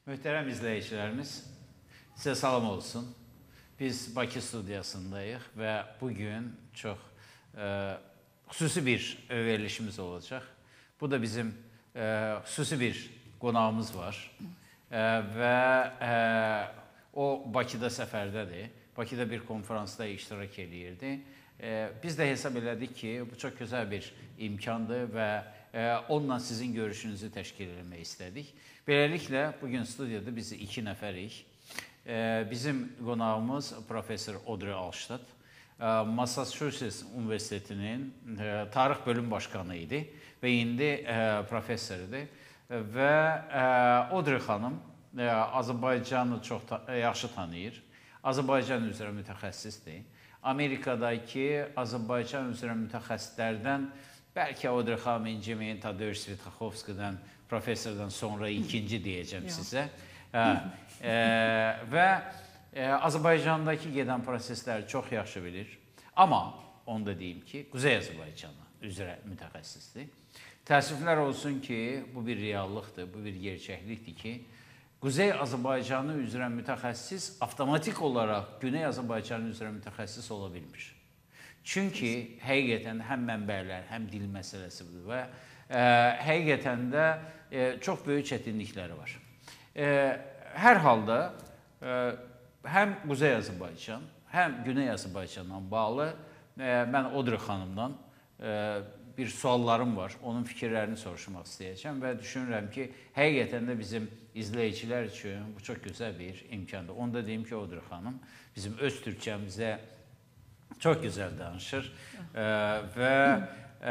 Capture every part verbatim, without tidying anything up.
Möhtərəm izləyicilərimiz, sizə salam olsun. Biz Bakı studiyasındayıq və bugün çox e, xüsusi bir verilişimiz olacaq. Bu da bizim e, xüsusi bir qonağımız var e, və e, o Bakıda səfərdədir. Bakıda bir konferansda iştirak edirdi. E, biz də hesab elədik ki, bu çox gözəl bir imkandır və e, onunla sizin görüşünüzü təşkil etmək istədik. Beləliklə, bugün studiyada biz iki nəfərik. E, bizim qonağımız professor Audrey Alstad, e, Massachusetts Universitetinin e, tarix bölüm başqanı idi və indi e, professordur. Və e, Audrey xanım e, Azərbaycanı çox ta yaxşı tanıyır. Azərbaycan üzrə mütəxəssisdir. Amerikadakı Azərbaycan üzrə mütəxəssislərdən bəlkə Audrey xanım inciməyin Tadeusz Svitaxovskidən, professordan sonra ikinci deyəcəm sizə. Hə, e, və e, Azərbaycandakı gedən prosesləri çox yaxşı bilir. Amma onu da deyim ki, Quzey Azərbaycanı üzrə mütəxəssisdir. Təəssüflər olsun ki, bu bir reallıqdır, bu bir gerçəklikdir ki, Quzey Azərbaycanı üzrə mütəxəssis avtomatik olaraq Güney Azərbaycanı üzrə mütəxəssis ola bilmir. Çünki həqiqətən həm mənbələr, həm dil məsələsidir və e, həqiqətən də e, çox böyük çətinlikləri var. E, hər halda e, həm Quzey Azərbaycan, həm Güney Azərbaycanla bağlı e, mən Audrey xanımdan e, bir suallarım var. Onun fikirlərini soruşmaq istəyəcəm və düşünürəm ki, həqiqətən də bizim izləyicilər üçün bu çox gözəl bir imkandır. Onu da deyim ki, Audrey xanım bizim öz türkçəmizə çox gözəl danışır e, və e,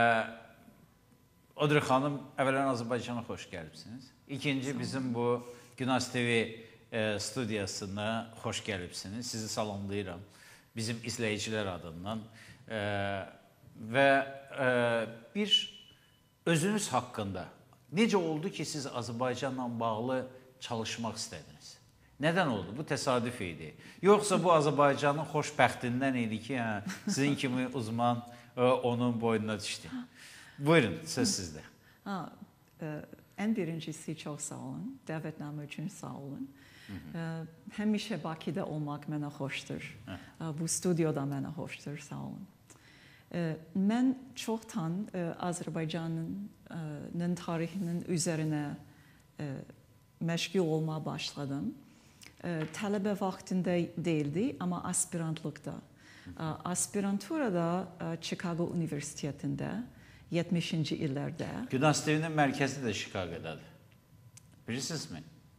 Audrey xanım, əvvələn Azərbaycana xoş gəlibsiniz. İkinci, bizim bu Günas T V e, studiyasına xoş gəlibsiniz. Sizi salamlayıram bizim izləyicilər adından e, və e, bir özünüz haqqında necə oldu ki, siz Azərbaycanla bağlı çalışmaq istədiniz? Nədən oldu? Bu təsadüf idi. Yoxsa bu Azərbaycanın xoşbəxtindən idi ki, hə, sizin kimi uzman e, onun boynuna düşdü. Buyurun, söz sizdə. Ha, e, en birincisi çok sağ olun. Davetname için sağ olun. E, həmişə Bakıda olmaq mənə xoşdur. E, bu stüdyoda mənə xoşdur, sağ olun. E, mən çoxdan e, Azərbaycanın e, tarixinin üzerine e, məşğul olmaya başladım. E, tələbə vaxtında değildi ama aspirantlıqda. E, aspiranturada e, Chicago Üniversitesi'nde yetmişinci illərdə. Günas T V'nin mərkəzi də Chicago'dadır. Bilirsinizmi?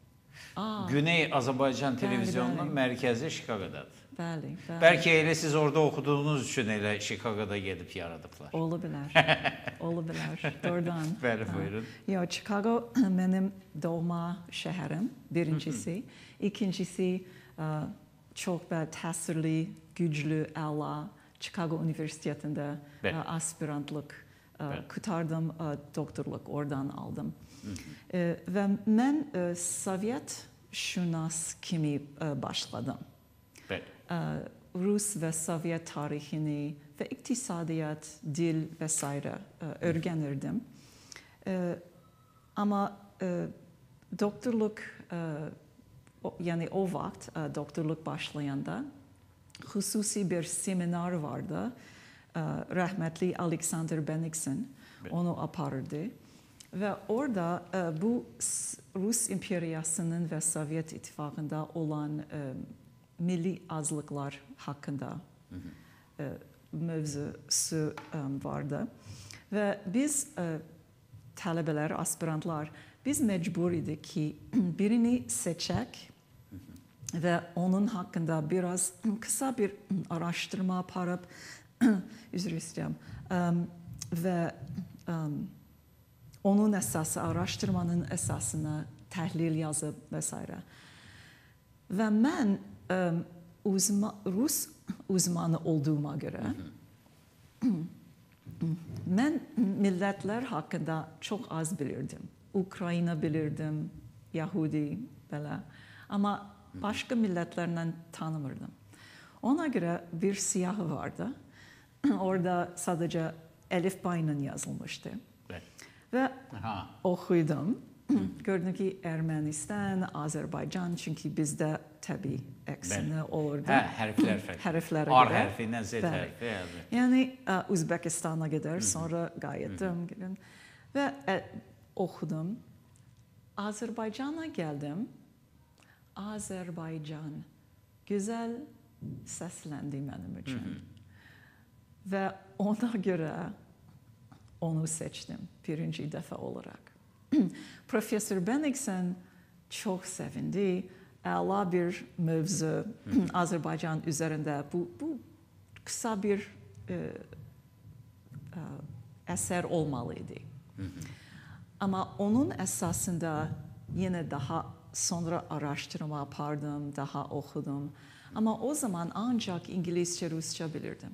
Aa, Güney Azərbaycan bəli, televizyonunun bəli. mərkəzi Chicago'dadır. Bəli, bəli. Bəlkə elə siz orada oxuduğunuz üçün elə Chicago'da gedib yaradıblar. Ola bilər. Ola bilər. Doğrudan. Bəli, buyurun. Yo, Chicago mənim doğma şəhərim, birincisi. İkincisi, çox belə təsirli, güclü, əla Chicago Üniversitesi'nde aspirantlıq kurtardım, doktorluk oradan aldım. Hı hı. E, ve ben e, Sovyet şunas kimi e, başladım. E, Rus ve Sovyet tarihini ve iktisadiyat, dil vesaire e, öğrenirdim. E, ama e, doktorluk, e, o, yani o vakit e, doktorluk başlayanda hususi bir seminer vardı. Rahmetli Alexander Bennigsen onu aparırdı. Ve orada e, bu Rus İmperyası'nın ve Sovyet İttifakı'nda olan e, milli azlıklar hakkında hı hı. E, mevzusu e, vardı. Ve biz e, talebeler, aspirantlar, biz mecbur idik ki birini seçek hı hı. ve onun hakkında biraz kısa bir araştırma yaparıp üzr istəyirəm. Um, və um, onun əsası, araşdırmanın əsasına təhlil yazıb və s. Və mən um, uzma, Rus uzmanı olduğuma görə mən millətlər haqqında çox az bilirdim. Ukrayna bilirdim, Yahudi, belə. Amma başqa millətlərlə tanımırdım. Ona görə bir siyahı vardı. Orada sadece elifbayla yazılmıştı. Evet. Ve Aha. okudum gördüm ki Ermənistan, Azərbaycan, çünki bizdə təbii əksini olurdu. Hə, hərflər fərqli. Hərflərə R görə. hərfindən Z hərfi. Yəni Özbəkistana qədər, sonra qayıtdım və oxudum. Azərbaycana gəldim. Azərbaycan gözəl səsləndi mənim üçün. Və ona görə onu seçdim birinci dəfə olaraq. Profesör Bennigsen çox sevindi. Əla bir mövzu Azərbaycan üzərində. Bu, bu kısa bir e, e, əsər olmalıydı. Ama onun əsasında yenə daha sonra araştırma yapardım, daha okudum. Ama o zaman ancak İngilizce, Rusça bilirdim.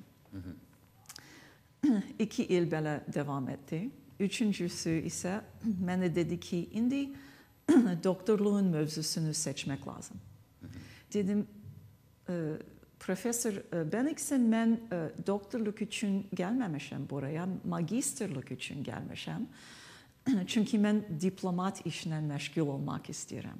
İki il belə devam etti. Üçüncüsü ise mənə dedi ki, indi doktorluğun mövzusunu seçmek lazım. Dedim, e, Profesör Bennigsen, mən e, doktorluk için gelmemişim buraya, magisterlik için gelmişim. Çünkü mən diplomat işlə məşğul olmak istedim.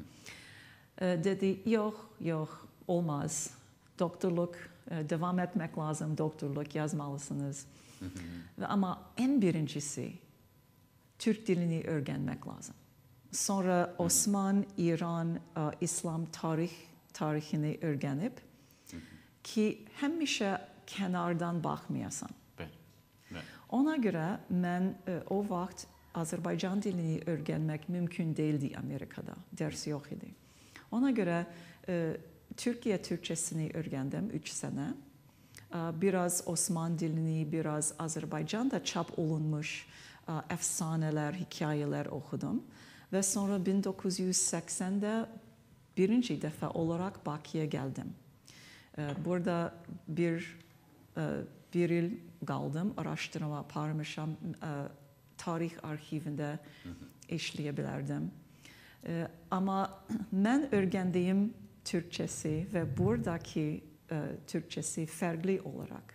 e, dedi, yok, yok, olmaz. Doktorluk, e, devam etmek lazım, doktorluk yazmalısınız. Ama en birincisi, Türk dilini öğrenmek lazım. Sonra Osman, İran, İslam tarih tarihini öğrenip ki həmişə kənardan baxmayasan. Ona görə mən o vaxt Azərbaycan dilini öğrenmek mümkün değildi Amerika'da. Ders yok idi. Ona görə Türkiye Türkçesini öğrendim üç sene. Biraz Osman dilini, biraz Azerbaycan'da çap olunmuş efsaneler, hikayeler okudum. Ve sonra bin dokuz yüz seksende birinci defa olarak Bakü'ye geldim. Burada bir bir yıl kaldım, araştırma yaparmışım, tarih arşivinde işleyebilirdim. Ama ben öğrendiğim Türkçesi ve buradaki Türkçesi farklı olarak.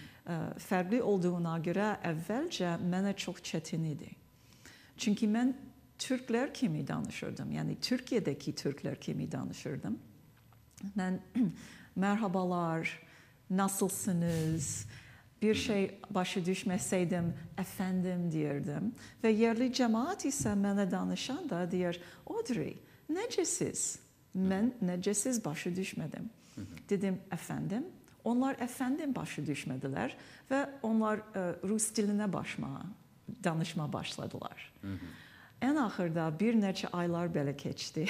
Farklı olduğuna göre evvelce mənə çok çetin idi. Çünkü ben Türkler kimi danışırdım. Yani Türkiye'deki Türkler kimi danışırdım. Ben merhabalar, nasılsınız? Bir şey başı düşmeseydim efendim derdim. Ve yerli cemaat ise mənə danışan da diyor, Audrey, necesiz? Ben necesiz başı düşmedim. Dedim efendim. Onlar efendim başı düşmediler ve onlar e, Rus diline başma, danışma başladılar. Hı hı. En ahırda bir neçə aylar belə keçdi.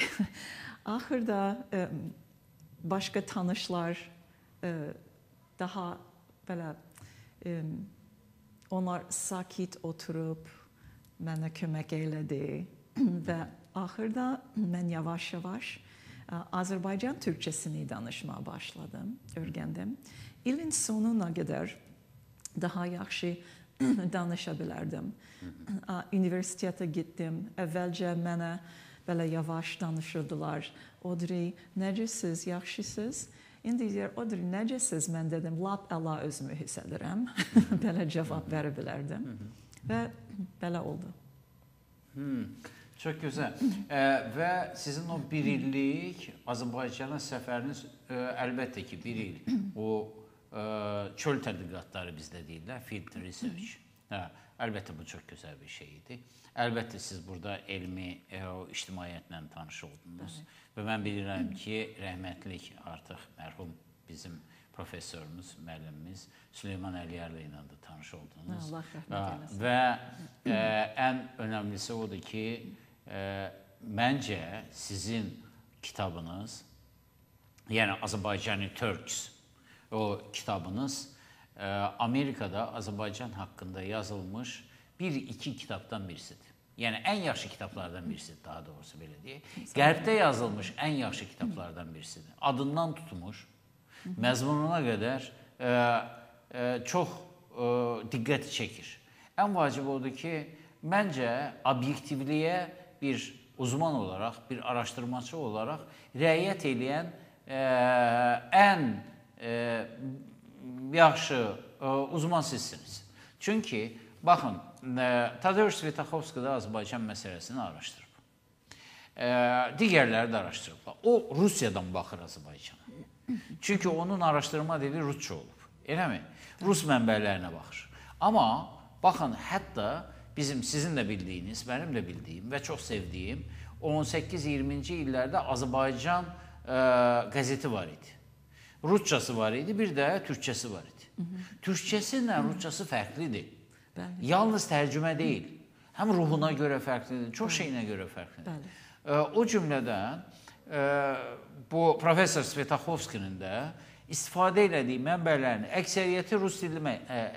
Ahırda e, başka tanışlar e, daha belə e, onlar sakit oturup mənə kömək elədi ve ahırda mən yavaş yavaş Azerbaycan Türkçesini danışmaya başladım, öğrendim. İlin sonuna kadar daha yaxşı danışabilirdim. Üniversiteye gittim. Evvelce mənə belə yavaş danışırdılar. Audrey, necəsiz, yaxşısınız? İndi deyir, Audrey, necəsiz? Mən dedim, lap əla özümü hiss edirəm. Belə cavab verebilirdim. Ve belə oldu. Hmm. Çok güzel. Ee, ve sizin o bir illik Azerbaycan'a səfəriniz e, əlbəttə ki bir il. O e, çöl tədqiqatları bizdə deyirlər, field research. Hə, əlbəttə bu çox gözəl bir şey idi. Əlbəttə siz burada elmi e, o ictimaiyyətlə tanış oldunuz. Və mən bilirəm ki, rəhmətlik artıq mərhum bizim professorumuz, müəllimimiz Süleyman Əliyarlı ilə də tanış oldunuz. Allah rəhmət eləsin. Və e, ən önəmlisi odur ki, E, məncə sizin kitabınız, yəni Azərbaycani Turks, o kitabınız e, Amerikada Azərbaycan haqqında yazılmış bir iki kitabdan birisidir. Yəni ən yaxşı kitablardan birisidir, daha doğrusu belə deyək. Qərbdə yazılmış ən yaxşı kitablardan birisidir. Adından tutmuş, məzmununa qədər e, e, çox e, diqqəti çəkir. Ən vacib odur ki, məncə obyektivliyə bir uzman olarak, bir araştırmacı olarak riayət edən e, ən e, yaxşı e, uzman sizsiniz. Çünki, baxın, e, Tadeusz Svetaxovski da Azərbaycan məsələsini araşdırıb. digərləri də araşdırıblar. O Rusiyadan baxır Azərbaycana. Çünki onun araşdırma dili rusca olub. Eləmi? Rus mənbələrinə baxır. Amma baxın, hətta bizim sizin də bildiyiniz, mənim də bildiyim və çox sevdiyim on səkkiz iyirminci illərdə Azərbaycan qəzeti var idi. Ruscası var idi, bir də türkçəsi var idi. Türkçəsi ilə ruscası fərqlidir. Yalnız tərcümə deyil. Həm ruhuna görə fərqlidir, çox şeyinə görə fərqlidir. O cümlədən bu professor Svetaxovskinin də istifadə elədiyi mənbələrin əksəriyyəti rus dilli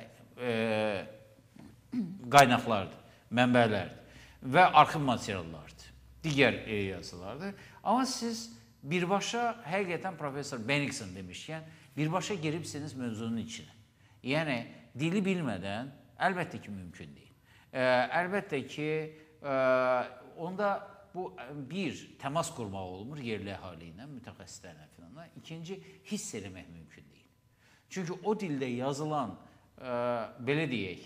qaynaqlardır, mənbələrdir və arxiv materiallardır, digər yazılardır. Amma siz birbaşa, həqiqətən professor Bennigsen demişkən, birbaşa giribsiniz mövzunun içinə. Yəni, dili bilmədən əlbəttə ki, mümkün deyil. Əlbəttə ki, onda bu bir, təmas qurmaq olmur yerli əhali ilə, mütəxəssislərlə filan. İkinci, hiss eləmək mümkün deyil. Çünki o dildə yazılan, belə deyək,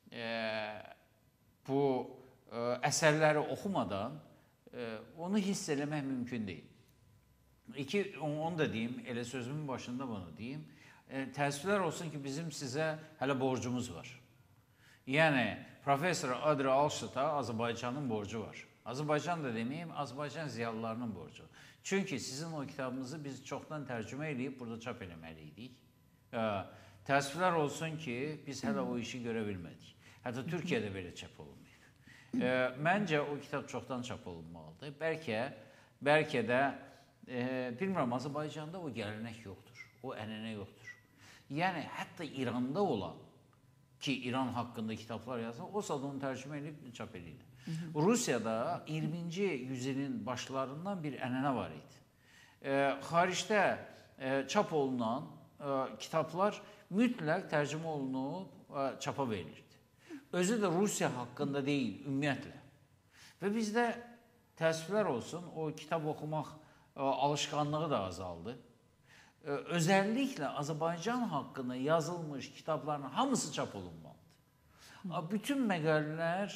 bu əsərləri oxumadan onu hiss eləmək mümkün deyil. İki, onu da deyim, elə sözümün başında bunu deyim. Təəssüflər olsun ki, bizim sizə hələ borcumuz var. Yəni, professor Adri Alşita Azərbaycanın borcu var. Azərbaycan da deməyim, Azərbaycan ziyalılarının borcu. Çünki sizin o kitabınızı biz çoxdan tərcümə edib burada çap eləməliydik. Təəssüflər olsun ki, biz hələ o işi görə bilmədik. Hətta Türkiyədə belə çap olunmayıb. Məncə o kitab çoxdan çap olunmalıdır. Bəlkə, bəlkə də, bilmirəm, Azərbaycanda o gələnək yoxdur, o ənənə yoxdur. Yəni, hətta İranda olan ki, İran haqqında kitablar yazır, o saat onu tərcümə edib çap edirlər. Rusiyada iyirminci yüzilin başlarından bir ənənə var idi. Xaricdə çap olunan kitablar mütləq tərcümə olunub çapa verilirdi. Özü də Rusiya haqqında deyil, ümumiyyətlə. Və bizdə təəssüflər olsun, o kitab oxumaq alışqanlığı da azaldı. Özəlliklə Azərbaycan haqqında yazılmış kitabların hamısı çap olunmalıdır. Bütün məqalələr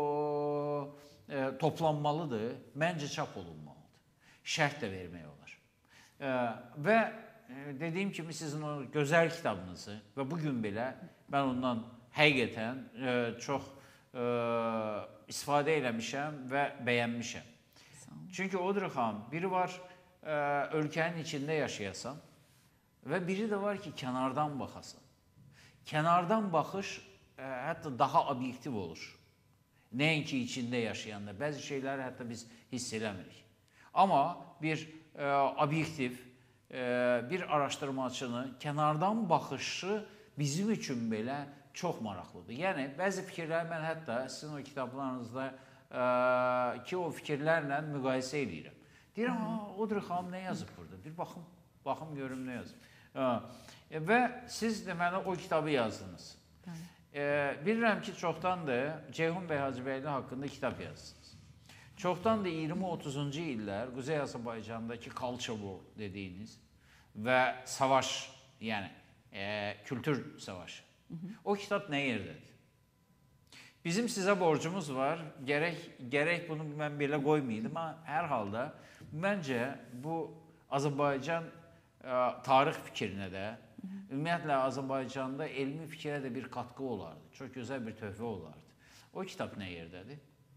toplanmalıdır, məncə çap olunmalıdır. Şərh də vermək olar. Və dediyim kimi sizin o gözəl kitabınızı və bugün belə mən ondan həqiqətən çox istifadə eləmişəm və bəyənmişəm. Çünki Audrey xanım, biri var ölkənin içində yaşayasan və biri də var ki, kənardan baxasan. Kənardan baxış hətta daha obyektiv olur. Nəinki içində yaşayanda. Bəzi şeyləri hətta biz hiss eləmirik. Amma bir obyektiv, bir araşdırmacının kənardan baxışı bizim üçün belə çox maraqlıdır. Yəni, bəzi fikirləri mən hətta sizin o kitablarınızda ki, o fikirlərlə müqayisə edirəm. Deyirəm, Audrey xanım nə yazıb burada? Bir baxım, baxım görüm nə yazıb. Və siz deməli o kitabı yazdınız. Bilirəm ki, çoxdandır Ceyhun bəy Hacıbəyli haqqında kitab yazsınız. Çoxdandır iyirmi otuzuncu illər Quzey Azərbaycandakı culture war dediyiniz və savaş, yəni kültür savaşı. O kitab nə yerdədir? Bizim sizə borcumuz var, gərək bunu mən belə qoymayaydım, amma hər halda məncə bu Azərbaycan tarix fikrinə də, ümumiyyətlə Azərbaycanda elmi fikrə də bir qatqı olardı, çox gözəl bir töhfə olardı. O kitab nə yerdədir?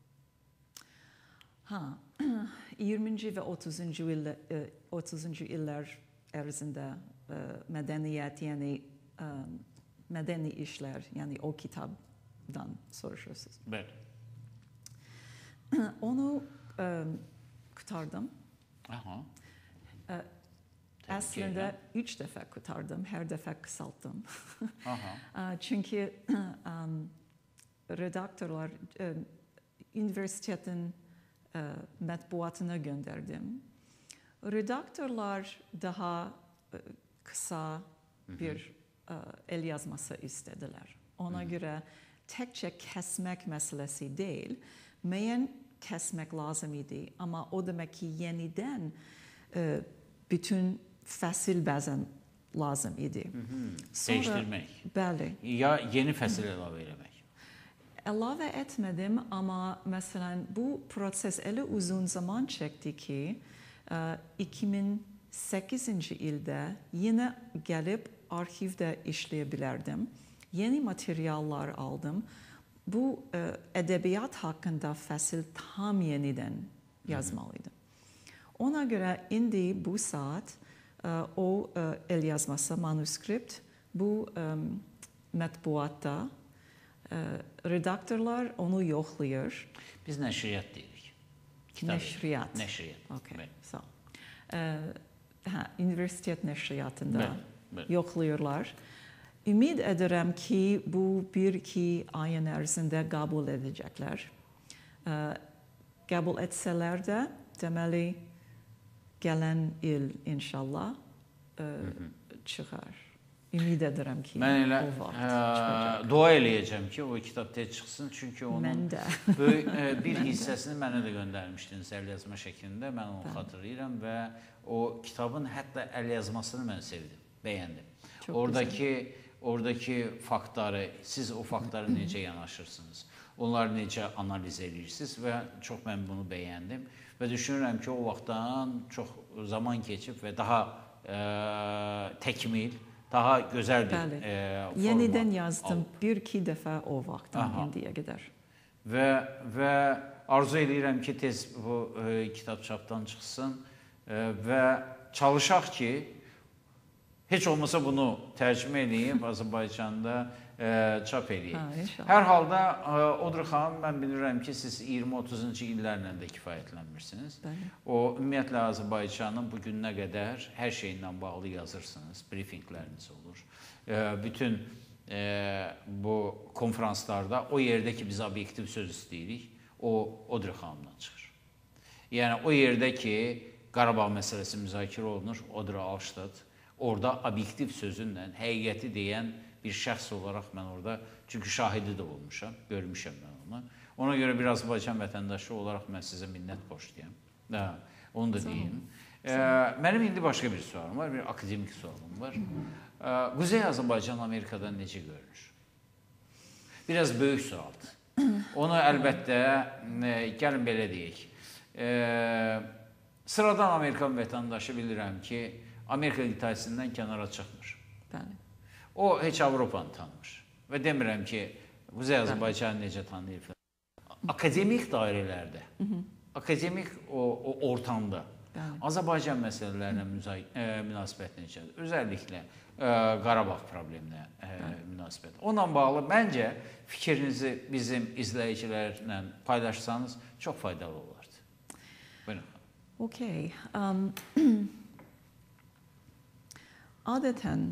Ha, iyirminci və otuzuncu illər ərzində mədəniyyət, yəni mədəni işlər, yəni o kitabdan soruşuyorsunuz. Bəli. Onu kurtardım. Aha. Aslında üç dəfə kurtardım, hər dəfə kısalttım. Çünki redaktörlər üniversitetin mətbuatına gönderdim. Redaktörlər daha kısa bir el yazması istediler. Ona göre tekçe kesmek meselesi değil, müəyyən kesmek lazım idi. Ama o demek ki yeniden bütün fəsil bəzən lazım idi. Dəyişdirmək. Bəli. Ya yeni fəsil əlavə eləmək. əlavə etmədim, amma məsələn bu proses elə uzun zaman çəkdi ki, iki min səkkizinci ildə yenə gəlib arxivdə işləyə bilərdim. Yeni materiallar aldım. Bu ədəbiyyat haqqında fəsil tam yenidən yazmalıydım. Ona görə indi bu saat o el yazması, manuskript bu mətbuatda redaktörlər onu yoxlayır. Biz nəşriyyat deyirik. Nəşriyyat. Nəşriyyat. Okay, sağ ol. Hə, universitet nəşriyyatında yoxlayırlar. Ümid edirəm ki, bu bir-iki ayın ərzində qəbul edəcəklər. Qəbul etsələr də, deməli, gələn il inşallah çıxar. Ümid edirəm ki, mən elə dua eləyəcəm ki, o kitab tez çıxsın. Çünki onun böyük bir hissəsini mənə də göndərmişdiniz əl yazma şəklində. Mən onu xatırlayıram və o kitabın hətta əl yazmasını mən sevdim, bəyəndim. Oradakı oradakı faktları, siz o faktları necə yanaşırsınız, onları necə analiz edirsiniz və çox mən bunu bəyəndim. Və düşünürəm ki, o vaxtdan çox zaman keçib və daha təkmil, daha gözəl bir forma. Yenidən yazdım bir-iki dəfə o vaxtdan indiyə qədər. Və arzu edirəm ki, tez bu kitab çapdan çıxsın və çalışaq ki, heç olmasa bunu tərcümə edeyim, Azərbaycanda çap edeyim. Hər halda, Odri xanım, mən bilirəm ki, siz iyirmi otuzuncu illərlə də kifayətlənmirsiniz. O, ümumiyyətlə, Azərbaycanın bu gününə qədər hər şeyindən bağlı yazırsınız, briefingləriniz olur. Bütün bu konferanslarda o yerdə ki, biz obyektiv söz istəyirik, o, Odri xanımdan çıxır. Yəni, o yerdə ki, Qarabağ məsələsi müzakirə olunur, Odri Alştad, orada obyektiv sözünlə həqiqəti deyən bir şəxs olaraq mən orada, çünki şahidi də olmuşam, görmüşəm mən onu. Ona görə bir Azərbaycan vətəndaşı olaraq mən sizə minnət borcluyam. Onu da deyim. Mənim indi başqa bir sualım var, bir akademik sualım var. Quzey Azərbaycan Amerikadan necə görünür? Biraz böyük sualdır. Onu əlbəttə, gəlin belə deyək, sıradan Amerikan vətəndaşı bilirəm ki, Amerika qitəsindən kənara çıxmır. O, heç Avropanı tanımır. Və demirəm ki, Quzey Azərbaycanı necə tanıyır? Akademik dairələrdə, akademik ortamda Azərbaycan məsələlərinə münasibət necədir? Özəlliklə Qarabağ probleminə münasibət. Onunla bağlı məncə fikrinizi bizim izləyicilərlə paylaşsanız çox faydalı olardı. Buyurun. Okay. Adətən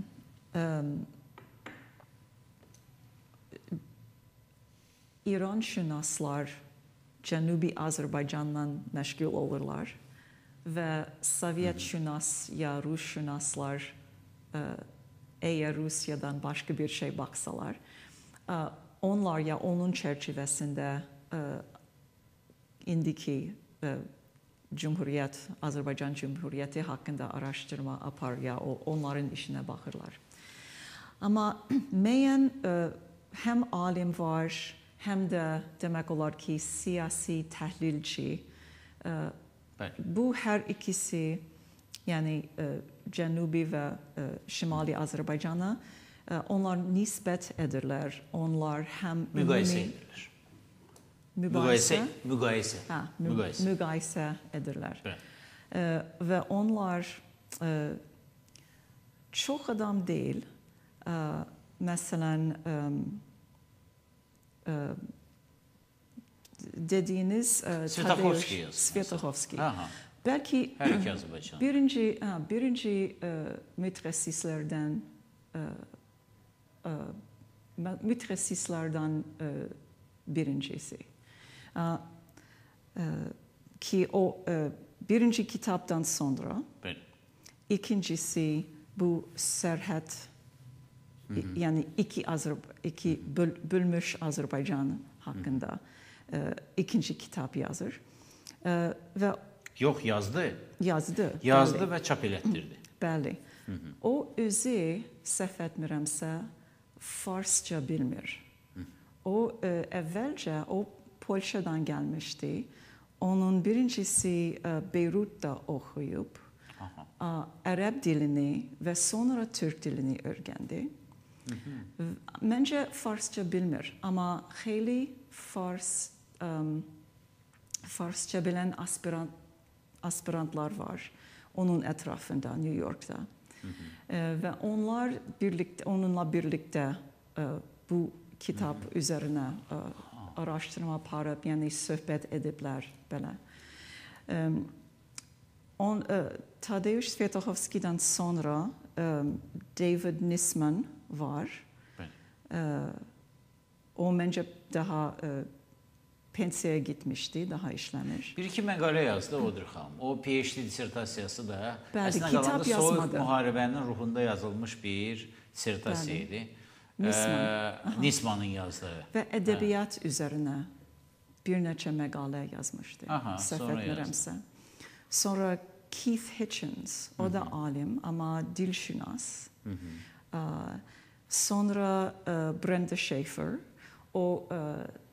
İran şünaslar Cənubi Azərbaycanla məşğul olurlar və Sovyet şünas ya Rus şünaslar əgər Rusiyadan başqa bir şey baxsalar, onlar ya onun çərçivəsində indiki Cumhuriyyət, Azərbaycan Cumhuriyyəti haqqında araşdırma apar ya onların işinə baxırlar. Amma müəyyən həm alim var, həm də demək olar ki, siyasi təhlilçi. Bu hər ikisi, yəni Cənubi və Şimali Azərbaycana onlar nisbət edirlər. Onlar həm müqayisə edirlər. Müqayisə, müqayisə. Hə, müqayisə edirlər. Və onlar çox adam deyil. Məsələn, dediyiniz Svetoxovski. Svetoxovski. Bəlkə birinci, birinci mütəxəssislərdən mütəxəssislərdən birincisi. Ki o birinci kitaptan sonra ikincisi bu Serhat, yani iki, Azerb iki böl bölmüş Azerbaycan hakkında ikinci kitap yazır. Ve Yox, yazdı. Yazdı. Yazdı və çap elətdirdi. Bəli. O özü, səhv etmirəmsə, farsça bilmir. O e, evvelce o Polşa'dan gelmişti. Onun birincisi e, Beyrut'ta okuyup Aha. Arap dilini ve sonra Türk dilini öğrendi. Hı hı. Bence Farsça bilmir ama hayli Fars um, Farsça bilen aspirant aspirantlar var onun etrafında New York'ta. Hı hı. E, ve onlar birlikte onunla birlikte e, bu kitap hı hı. üzerine e, araştırma yaparıp yani sohbet edipler böyle. E, on e, Tadeusz Świętochowski'den sonra e, David Nisman var. E, o bence daha e, pensiyaya gitmişti, daha işlemiş. Bir iki məqalə yazdı odur xanım. O PhD dissertasiyası da Bəli, əslində qalanda soyuq müharibənin ruhunda yazılmış bir dissertasiya idi. Nisman. Ee, Nisman'ın yazdığı. Ve edebiyat ha. üzerine bir neçə məqalə yazmışdı. Aha, sonra yazdı. Sonra Keith Hitchens, o Hı-hı. da alim ama dilşünas. Ee, sonra e, Brenda Schaefer, o e,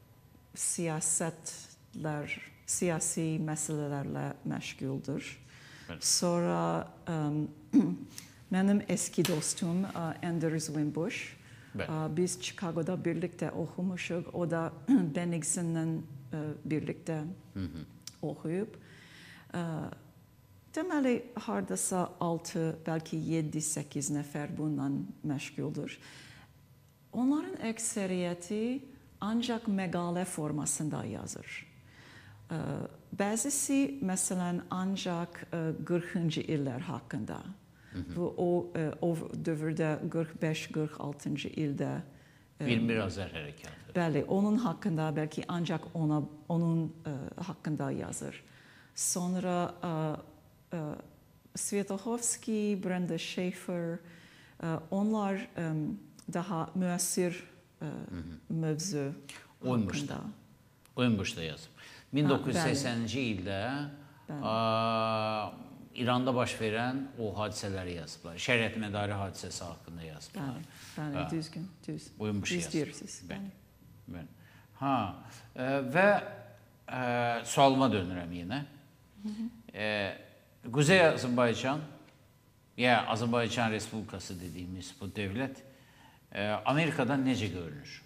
siyasetler, siyasi meselelerle meşguldür. Evet. Sonra um, benim eski dostum uh, Anders Wimbush. Evet. Uh, biz Chicago'da birlikte okumuşuk. O da Bennigsen'le uh, birlikte hı hı. okuyup. Uh, demeli hardasa altı, belki yedi, sekiz nefer bundan meşguldür. Onların ekseriyeti ancak megale formasında yazır. Ee, bazısı mesela ancak e, kırkıncı yıllar hakkında. Hı hı. Bu o, e, o dövrde kırk beş kırk altıncı yılda e, yirmi bir Azər Harekatı. Bəli, onun hakkında belki ancak ona onun e, hakkında yazır. Sonra e, e, Świętochowski, Brenda Schaefer, e, onlar e, daha müessir e, mövzu hakkında. Oyunbaşı'da yazıb. bin dokuz yüz səksəninci ildə a, İranda baş verən o hadisələri yazıblar. Şəriət mədarı hadisəsi haqqında yazıblar. Bəli, bəli, düzgün, düz. Oyunbaşı düz deyirsiniz. Bəli, bəli. Ha, e, və e, sualıma dönürəm yenə. E, Quzey Azərbaycan, ya Azərbaycan Respublikası dediyimiz bu dövlət e, Amerikadan necə görünür?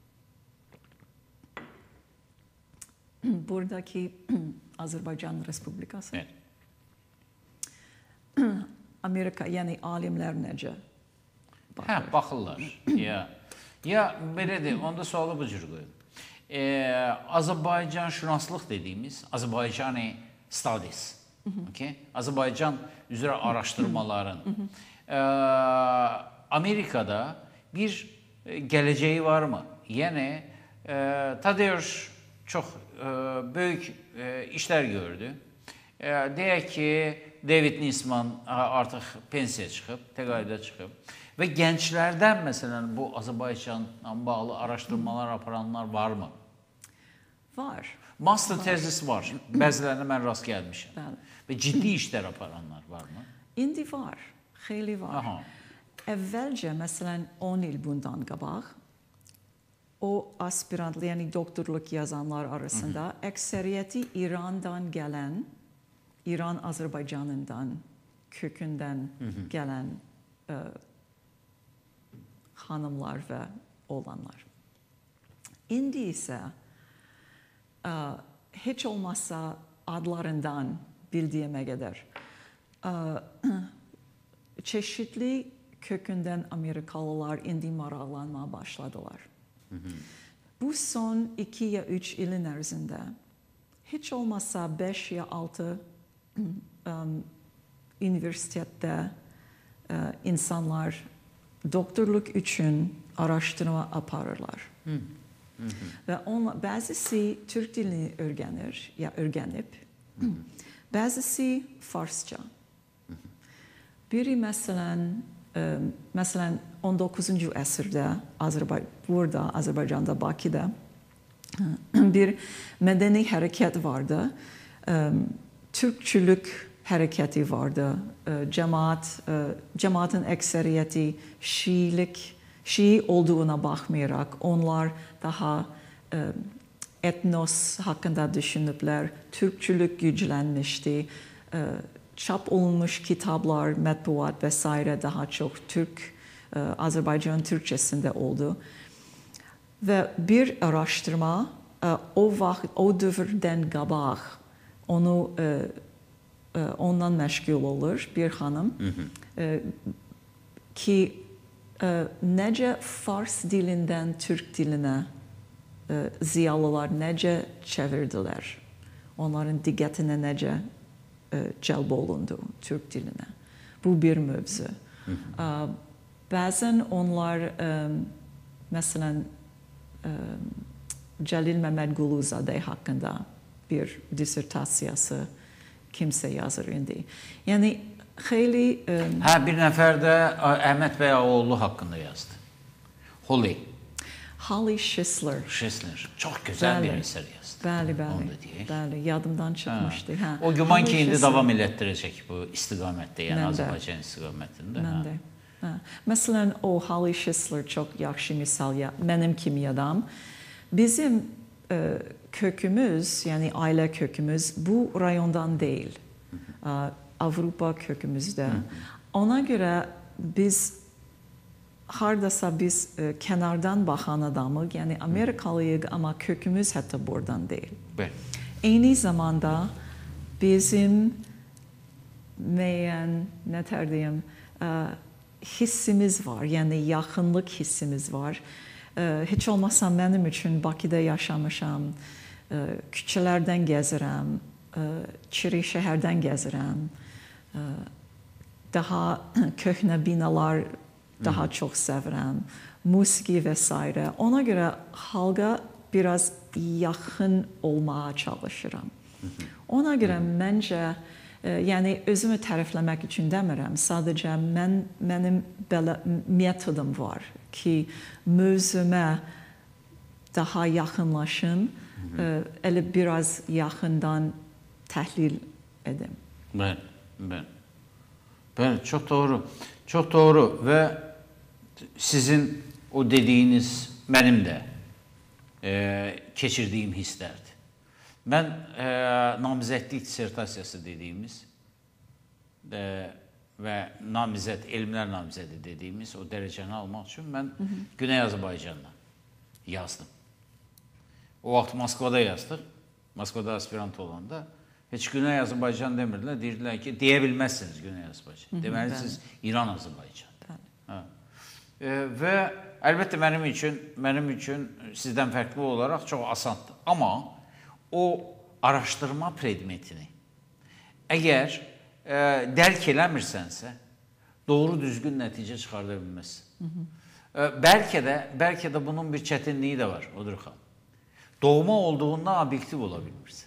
Buradaki Azerbaycan Respublikası. Evet. Amerika yani alimler nece bakır? Hə, baxırlar. ya, ya belədir, onda sualı bu cür qoyun. Ee, Azerbaycan şünaslıq dediyimiz, Azerbaycani Studies, okay? Azerbaycan üzrə araşdırmaların ee, Amerikada bir gələcəyi varmı? Yəni, e, Tadeusz çox e, böyük e, işlər gördü. E, deyək ki, David Nisman artıq pensiya çıxıb, təqaüdə çıxıb və gənclərdən məsələn bu Azərbaycanla bağlı araşdırmalar aparanlar varmı? Var. Master tezisi var. Bəzilərinə mən rast gəlmişəm. Bəli. Və ciddi işlər aparanlar varmı? İndi var, xeyli var. Aha. Əvvəlcə məsələn on il bundan qabaq o aspirantlı yani doktorluk yazanlar arasında hı hı. ekseriyyeti İran'dan gelen, İran Azerbaycan'ından, kökünden hı hı. gelen e, hanımlar ve oğlanlar. İndi ise e, hiç olmazsa adlarından bildiğime kadar e, çeşitli kökünden Amerikalılar indi maraqlanmaya başladılar. Hı hı. Bu son iki ya üç yılın arasında hiç olmazsa beş ya altı um, üniversitede uh, insanlar doktorluk için araştırma yaparlar. Hı hı. Ve on, bazısı Türk dilini öğrenir ya öğrenip, hı hı. bazısı Farsça. Hı hı. Biri mesela mesela on dokuzuncu əsrdə Azərbay burada Azərbaycanda Bakıda bir mədəni hərəkət vardı. Türkçülük hərəkəti vardı. Cemaat cemaatin əksəriyyəti Şiilik Şii olduğuna bakmayarak onlar daha e, etnos hakkında düşünüpler, Türkçülük güçlenmişti, e, çap olunmuş kitaplar, metbuat vesaire daha çok Türk, e, Azerbaycan Türkçesinde oldu. Ve bir araştırma e, o vakit, o dövrden qabaq onu e, e, ondan meşgul olur bir hanım hı hı. E, ki e, nece Fars dilinden Türk diline e, ziyalılar nece çevirdiler, onların dikkatine nece e, celb olundu Türk diline. Bu bir mevzu. Hı hı. E, bazen onlar e, mesela e, Celil Mehmet Guluzade hakkında bir disertasiyası kimse yazır indi. Yani xeyli... E, ha, bir nəfər də Əhməd bəy Ağaoğlu haqqında yazdı. Holly. Holly Schisler. Schisler. Çox gözəl bəli, bir əsər yazdı. Bəli, bəli. Bəli, yadımdan çıxmışdı. Ha. O güman ki, indi davam elətdirəcək bu istiqamətdə, yəni Azərbaycan istiqamətində. Mən də. Ha. Məsələn, o Holly Schisler çox yaxşı misal, ya, mənim kimi adam. Bizim e, kökümüz, yani aile kökümüz bu rayondan değil. Hı hı. Avrupa kökümüzde. Hı hı. Ona göre biz hardasa biz e, kenardan bakan adamı, yani Amerikalıyıq ama kökümüz hatta buradan değil. Evet. Aynı zamanda bizim müeyyen, ne ter diyeyim, e, hissimiz var, yani yakınlık hissimiz var. E, hiç olmazsa benim için Bakı'da yaşamışam, e, küçələrdən gəzirəm, e, Çiri şəhərdən gəzirəm, e, daha köhnə binalar daha çok sevirəm, musiki vesaire. Ona göre halka biraz yakın olmaya çalışırım. Ona göre bence, e, yani özümü tərifləmək üçün demirəm, sadəcə mən, mənim belə metodum var ki, mövzuma daha yaxınlaşım, e, elə biraz yaxından təhlil edim. Ben, ben. Ben, çok doğru. Çok doğru ve sizin o dediğiniz benim de e, keçirdiyim hisslərdir. Ben e, namizədlik dissertasiyası dediğimiz e, ve namizəd, elmlər namizədi dediğimiz o dərəcəni almaq üçün ben hı hı. Güney Azərbaycan'da yazdım. O vaxt Moskvada yazdıq. Moskvada aspirant olanda heç Güney Azərbaycan demirdilər. Deyirdilər ki, deyə bilməzsiniz Güney Azərbaycan. Deməli, siz İran Azərbaycan. E, və əlbəttə mənim üçün, mənim üçün sizdən fərqli olaraq çox asandır. Amma o araşdırma predmetini əgər e, dərk eləmirsənsə, doğru düzgün nəticə çıxarda bilməzsən. E, bəlkə də, bəlkə də bunun bir çətinliyi də var, odur xan. Doğma olduğundan obyektiv ola bilmirsən.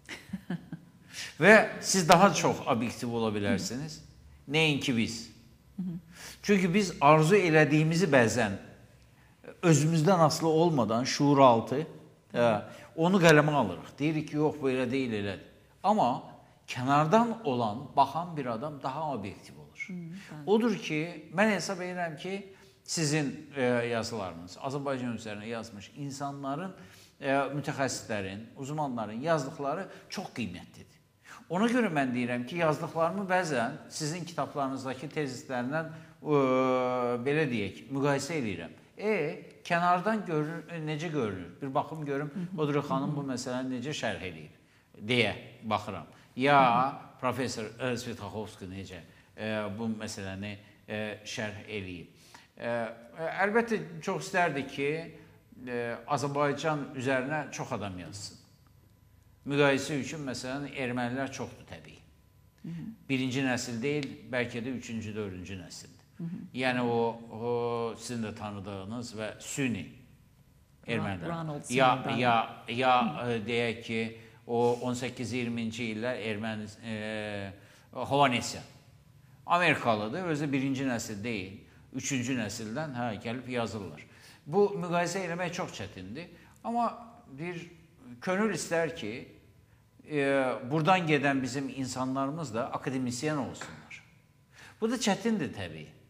Və siz daha çox obyektiv ola bilərsiniz, nəinki biz. Çünki biz arzu elədiyimizi bəzən özümüzdən asılı olmadan şuur altı onu qələmə alırıq. Deyirik ki, yox, bu elə deyil, elədir. Amma kənardan olan, baxan bir adam daha obyektiv olur. Odur ki, mən hesab edirəm ki, sizin yazılarınız, Azərbaycan üzərine yazmış insanların, mütəxəssislərin, uzmanların yazdıqları çox qiymətlidir. Ona görə mən deyirəm ki, yazdıqlarımı bəzən sizin kitablarınızdakı tezislərindən belə deyək, müqayisə edirəm. E, kənardan görünür, necə görünür? Bir baxım görüm, Odur xanım bu məsələni necə şərh edib deyə baxıram. Ya professor Svetaxovski necə bu məsələni şərh edib. Əlbəttə, çox istərdik ki, Azərbaycan üzərinə çox adam yazsın. Müqayisə üçün, məsələn, ermənilər çoxdur təbii. Birinci nəsil deyil, bəlkə də üçüncü, dördüncü nəsildir. Yəni o, o sizin də tanıdığınız və Sünni ermənilər. Ya, ya, ya deyək ki, o on səkkiz iyirminci illər erməni e, Hovanesyan. Amerikalıdır, özü birinci nəsil deyil, üçüncü nəsildən hə, gəlib yazırlar. Bu müqayisə eləmək çox çətindir. Amma bir könül istər ki, e, buradan gedən bizim insanlarımız da akademisyen olsunlar. Bu da çətindir təbii.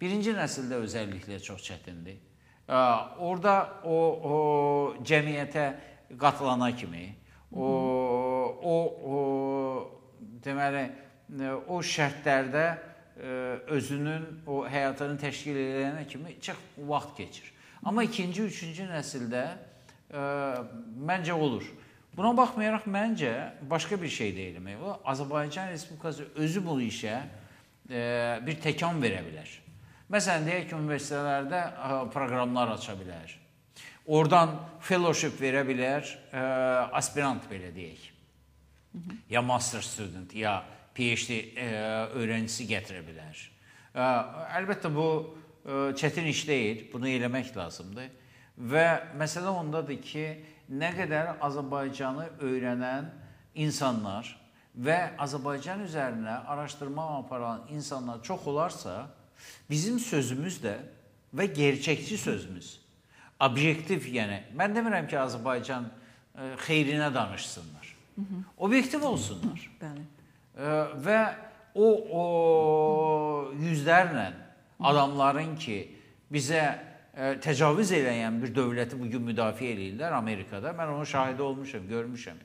Birinci nəsildə özəlliklə çox çətindir. Orada o, o cəmiyyətə qatılana kimi, o, o, o deməli, o şərtlərdə özünün, o həyatını təşkil edənə kimi çox vaxt keçir. Amma ikinci, üçüncü nəsildə məncə olur. Buna baxmayaraq, məncə, başqa bir şey deyiləm. Azərbaycan Respublikası özü bu işə bir təkan verə bilər. Məsələn, deyək ki, universitetlərdə proqramlar aça bilər. Oradan fellowship verə bilər, aspirant belə deyək. Ya master student, ya PhD öğrencisi gətirə bilər. Əlbəttə, bu çətin iş deyil, bunu eləmək lazımdır. Və məsələ ondadır ki, nə qədər Azərbaycanı öyrənən insanlar və Azərbaycan üzərinə araşdırma aparan insanlar çox olarsa, bizim sözümüz də və gerçəkçi sözümüz, obyektiv, yəni, mən demirəm ki, Azərbaycan xeyrinə danışsınlar, obyektiv olsunlar. Və o, o yüzlərlə adamların ki, bizə təcavüz eləyən bir dövləti bugün müdafiə eləyirlər Amerikada. Mən onun şahidi olmuşam, görmüşəm.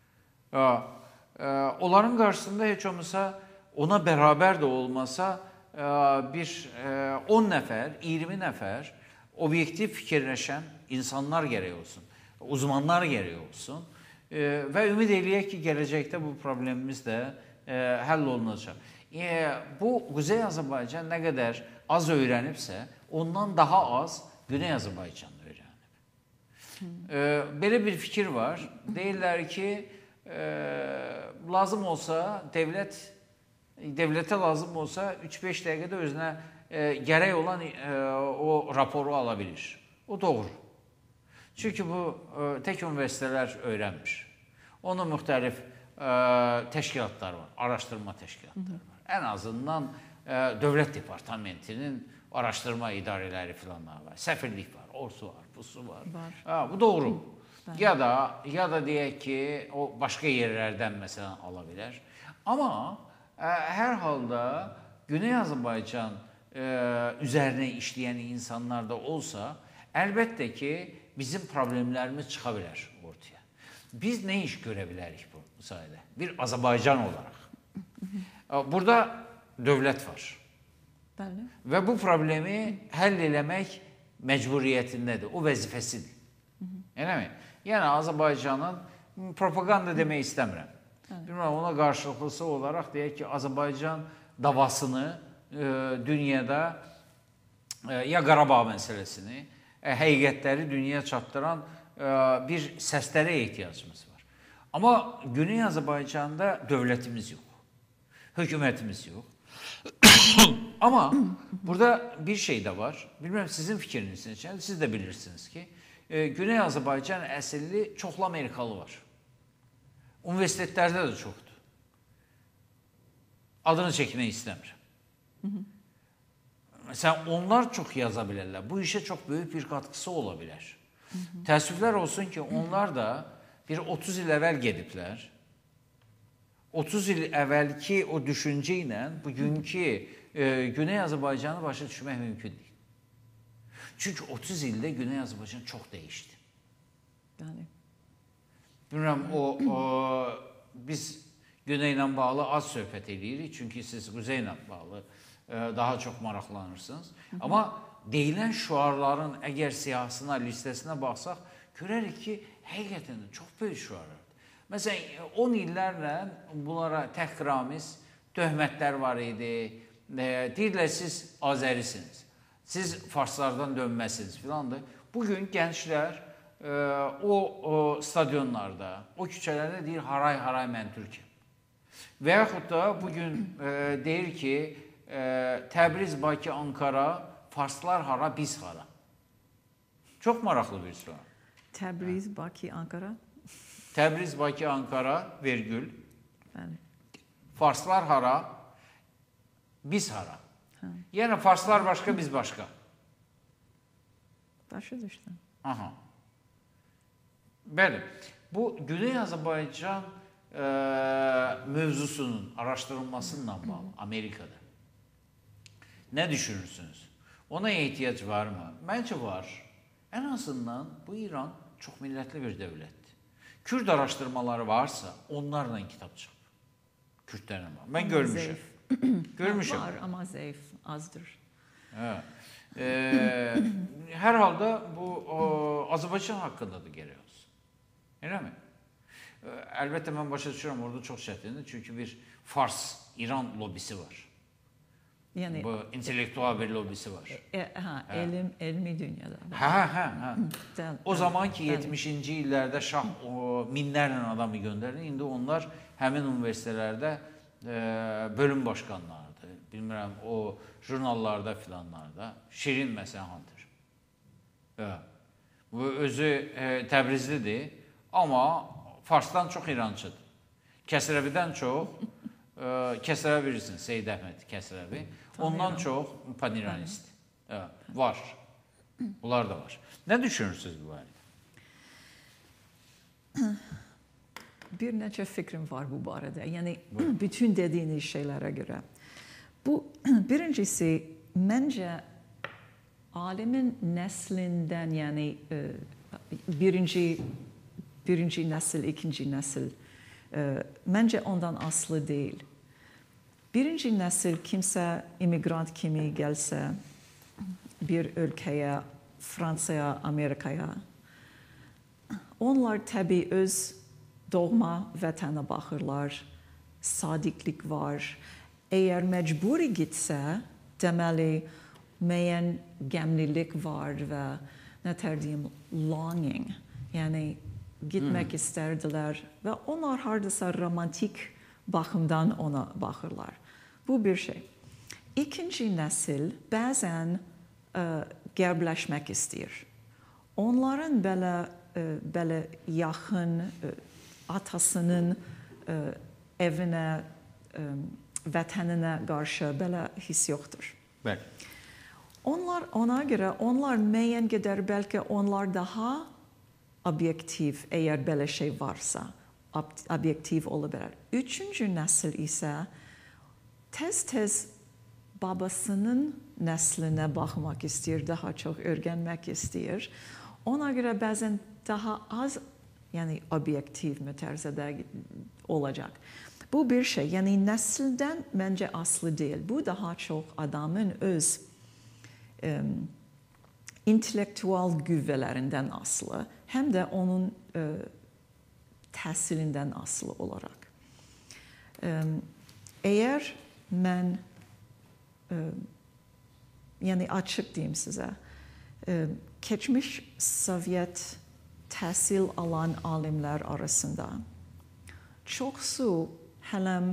Onların qarşısında heç olmasa, ona bərabər də olmasa, bir on nəfər, iyirmi nəfər obyektiv fikirləşən insanlar gərək olsun, uzmanlar gərək olsun və ümid eləyək ki, gələcəkdə bu problemimiz də həll olunacaq. Bu, Quzey Azərbaycan nə qədər az öyrənibsə, ondan daha az Güney Azərbaycan öyrənib. Belə bir fikir var. Deyirlər ki, lazım olsa, devlət, devlətə lazım olsa, üç beş dəqiqədə özünə gərək olan o raporu ala bilir. O doğru. Çünki bu, tək universitetlər öyrənmir. Onun müxtəlif təşkilatlar var, araşdırma təşkilatları var. Ən azından Dövlət Departamentinin araşdırma idarələri filanlar var. Səfirlik var, orsu var, busu var. Ha, bu doğru. Ya da, ya da deyək ki, o başqa yerlərdən məsələn ala bilər. Amma ə, hər halda Güney Azərbaycan ə, üzərinə işləyən insanlar da olsa, əlbəttə ki, bizim problemlərimiz çıxa bilər ortaya. Biz nə iş görə bilərik bu sayədə? Bir Azərbaycan olaraq. Burada dövlət var. Bəli. Və bu problemi həll eləmək məcburiyyətindədir, o vəzifəsidir. Eləmi? Yəni, Azərbaycanın propaganda demək istəmirəm. Bilməm, ona qarşılıqlısı olaraq deyək ki, Azərbaycan davasını e, dünyada e, ya Qarabağ məsələsini, e, həqiqətləri dünyaya çatdıran e, bir səslərə ehtiyacımız var. Amma Güney Azərbaycanda dövlətimiz yox, hökumətimiz yox. Amma burada bir şey də var. Bilməm, sizin fikriniz necədir? Siz də bilirsiniz ki, e, Güney Azərbaycan əsilli çoxlu Amerikalı var. Universitetlərdə də çoxdur. Adını çəkmək istəmirəm. Məsələn, onlar çox yaza bilərlər. Bu işə çox böyük bir qatkısı ola bilər. Təəssüflər olsun ki, onlar da bir otuz il əvvəl gediblər. otuz il əvvəlki o düşüncə ilə bugünkü e, Güney Azərbaycanı başa düşmək mümkün deyil. Çünki otuz ildə Güney Azərbaycan çox dəyişdi. Yəni. Bilmirəm, o, o biz Güney ilə bağlı az söhbət edirik, çünki siz Quzey ilə bağlı e, daha çox maraqlanırsınız. Amma deyilən şüarların əgər siyahısına, listəsinə baxsaq, görərik ki, həqiqətən də çox böyük şüarlar. Məsələn, on illərlə bunlara təhqiramiz töhmətlər var idi. Deyirlər, siz Azərisiniz, siz farslardan dönməsiniz filandır. Bugün gənclər o, o stadionlarda, o küçələrdə deyir, haray haray mən Türkəm. Və yaxud da bugün deyir ki, Təbriz, Bakı, Ankara, farslar hara, biz hara. Çox maraqlı bir sual. Təbriz, Bakı, Ankara. Təbriz, Bakı, Ankara, vergül. Bəli. Farslar hara, biz hara. Hə. Yəni, farslar başqa, biz başqa. Başa düşdüm. Aha. Bəli, bu Güney Azərbaycan e, mövzusunun araşdırılmasından bağlı Amerikada. Nə düşünürsünüz? Ona ehtiyac varmı? Məncə var. Ən azından bu İran çox millətli bir dövlətdir. Kürd araşdırmaları varsa, onlarla kitab çıxıb. Kürdlərlə var. Mən görmüşəm. Görmüşəm. Var, amma zəif, azdır. Hə. E, hər halda bu o, Azərbaycan haqqında da gərək olsun. Eləmi? E, əlbəttə mən başa düşürəm, orada çox çətindir. Çünki bir Fars, İran lobisi var. Yəni, bu intellektual bir lobisi var. E, hə, elm, elmi dünyada. Hə, hə, hə. O zaman ki, yetmişinci illərdə şah o, minlərlə adamı göndərdi. İndi onlar həmin universitetlərdə e, bölüm başqanlarıdır. Bilmirəm, o jurnallarda filanlarda. Şirin məsələn handır. Hə. Bu özü e, Təbrizlidir, amma Farsdan çox İrançıdır. Kəsrəvidən çox, e, Kəsrəvi bilirsin, Seyid Əhməd Kəsrəvi. Ondan çox panİranist. Hə, var. Bunlar da var. Nə düşünürsünüz bu barədə? Bir neçə fikrim var bu barədə. Yəni, bütün dediyiniz şeylərə görə. Bu, birincisi, məncə alimin nəslindən, yəni birinci, birinci nəsil, ikinci nəsil, məncə ondan asılı deyil. Birinci nəsil kimsə immigrant kimi gəlsə bir ölkəyə, Fransaya, Amerikaya, onlar təbii öz doğma vətənə baxırlar, sadiqlik var. Əgər məcburi gitsə, deməli, müəyyən gəmlilik var və nətər deyim, longing, yəni gitmək hmm. istərdilər və onlar hardasa romantik baxımdan ona baxırlar. Bu bir şey. İkinci nəsil bəzən ə, qərbləşmək istəyir. Onların belə, ə, belə yaxın ə, atasının ə, evinə, ə, vətəninə qarşı belə hiss yoxdur. Bəli. Onlar, ona görə onlar müəyyən qədər bəlkə onlar daha obyektiv, əgər belə şey varsa, obyektiv ola bilər. Üçüncü nəsil isə tez-tez babasının nəslinə baxmaq istəyir, daha çox öyrənmək istəyir. Ona görə bəzən daha az, yəni obyektiv mütərzədə olacaq. Bu bir şey, yəni nəsildən məncə asılı deyil. Bu daha çox adamın öz ə, intellektual qüvvələrindən asılı, həm də onun ə, təhsilindən asılı olaraq. Əgər mən, ə, yəni açıq deyim sizə, ə, keçmiş Sovyet təhsil alan alimlər arasında çoxsu hələm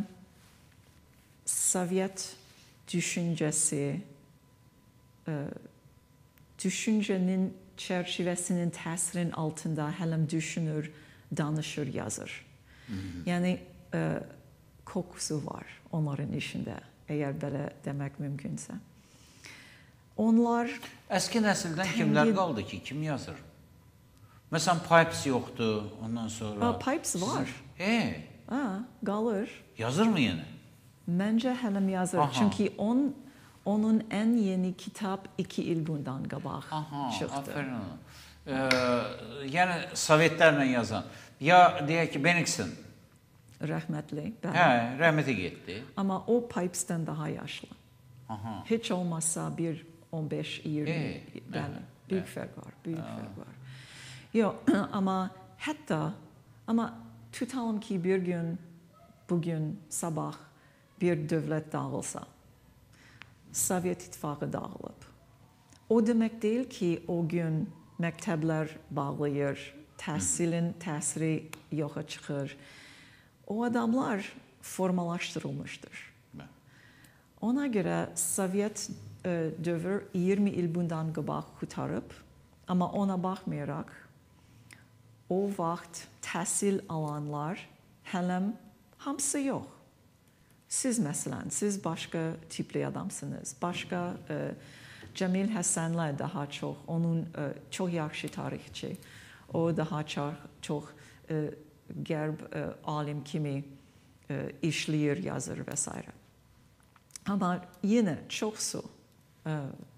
Sovyet düşüncəsi, ə, düşüncənin çərçivəsinin təsirin altında hələm düşünür, danışır, yazır. Mm-hmm. Yəni, ə, kokusu var onların işində, əgər belə demək mümkünsə. Onlar... Əski nəsildən tənqid... kimlər qaldı ki, kim yazır? Məsələn, Pipes yoxdur, ondan sonra... A, Pipes var. E? A, qalır. Yazır mı yenə? Məncə hələm yazır. Aha. Çünki on, onun ən yeni kitab iki il bundan qabaq Aha, çıxdı. Aferin ona. Ee, yəni Sovetlərlə yazan. Ya deyək ki, Benixson. Rəhmətli. Bəli. Hə, rəhmətə getdi. Amma o Pipes'dən daha yaşlı. Aha. Heç olmazsa bir on beş iyirmi. E, bəli. Büyük fərq var. Büyük Aa. fərq var. Yox, amma hətta amma tutalım ki bir gün, bugün, sabah bir dövlət dağılsa, Sovyet İttifaqı dağılıb. O demək deyil ki, o gün məktəblər bağlayır, təhsilin təsiri yoxa çıxır. O adamlar formalaşdırılmışdır. Ona görə Sovyet e, dövr iyirmi il bundan qabaq qurtarıb, amma ona baxmayaraq, o vaxt təhsil alanlar hələm hamısı yox. Siz məsələn, siz başqa tipli adamsınız, başqa e, Cəmil Həsənlə daha çox, onun ə, çox yaxşı tarixçi, o daha çox, çox ə, qərb ə, alim kimi ə, işləyir, yazır və s. Amma yenə çoxsu ə,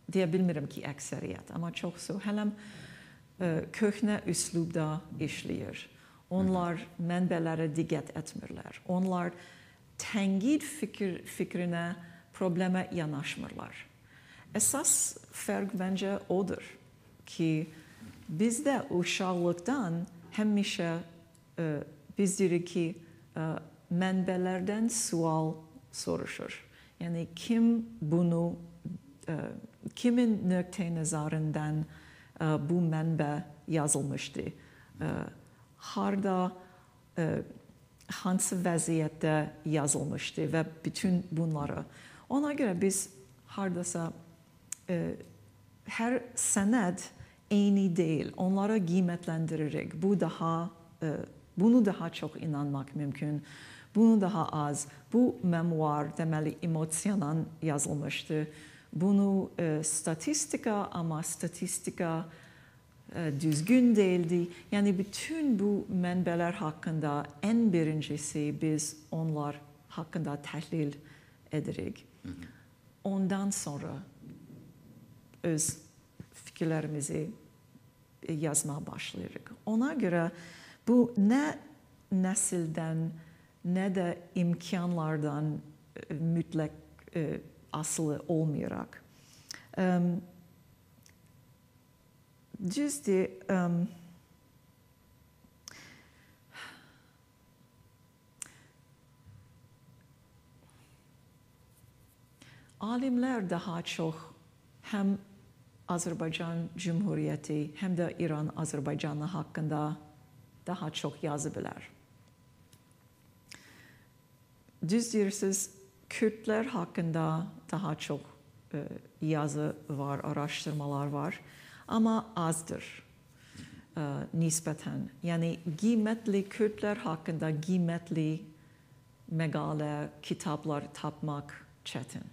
deyə bilmirəm ki, əksəriyyət, amma çoxsu hələm ə, köhnə üslubda işləyir. Onlar mənbələrə diqqət etmirlər. Onlar tənqid fikir, fikrinə, problemə yanaşmırlar. Əsas fərq məncə odur ki, bizdə uşaqlıqdan həmişə ə, biz deyirik ki, ə, mənbələrdən sual soruşur. Yəni kim bunu, ə, kimin nöqteyi nəzərindən ə, bu mənbə yazılmışdı? Ə, harda, ə, hansı vəziyyətdə yazılmışdı və bütün bunları. Ona görə biz hardasa ə, hər sənəd eyni deyil. Onlara qiymətləndiririk. Bu daha, ə, bunu daha çox inanmaq mümkün. Bunu daha az. Bu memuar, deməli, emosiyadan yazılmışdı. Bunu e, statistika ama statistika e, düzgün değildi. Yəni bütün bu mənbələr haqqında ən birincisi biz onlar haqqında təhlil edirik. Ondan sonra öz fikirlərimizi yazmaya başlayırıq. Ona görə bu nə nəsildən, nə də imkanlardan e, mütləq e, asılı olmayaraq. Um, düzdür, um, alimlər daha çox həm Azərbaycan Cümhuriyyəti, həm də İran Azərbaycanı haqqında daha çox yazıblar. Düz deyirsiniz, Kürtlər haqqında daha çox e, yazı var, araşdırmalar var, amma azdır e, nisbətən. Yəni qiymətli Kürtlər haqqında qiymətli məqalə, kitablar tapmaq çətin.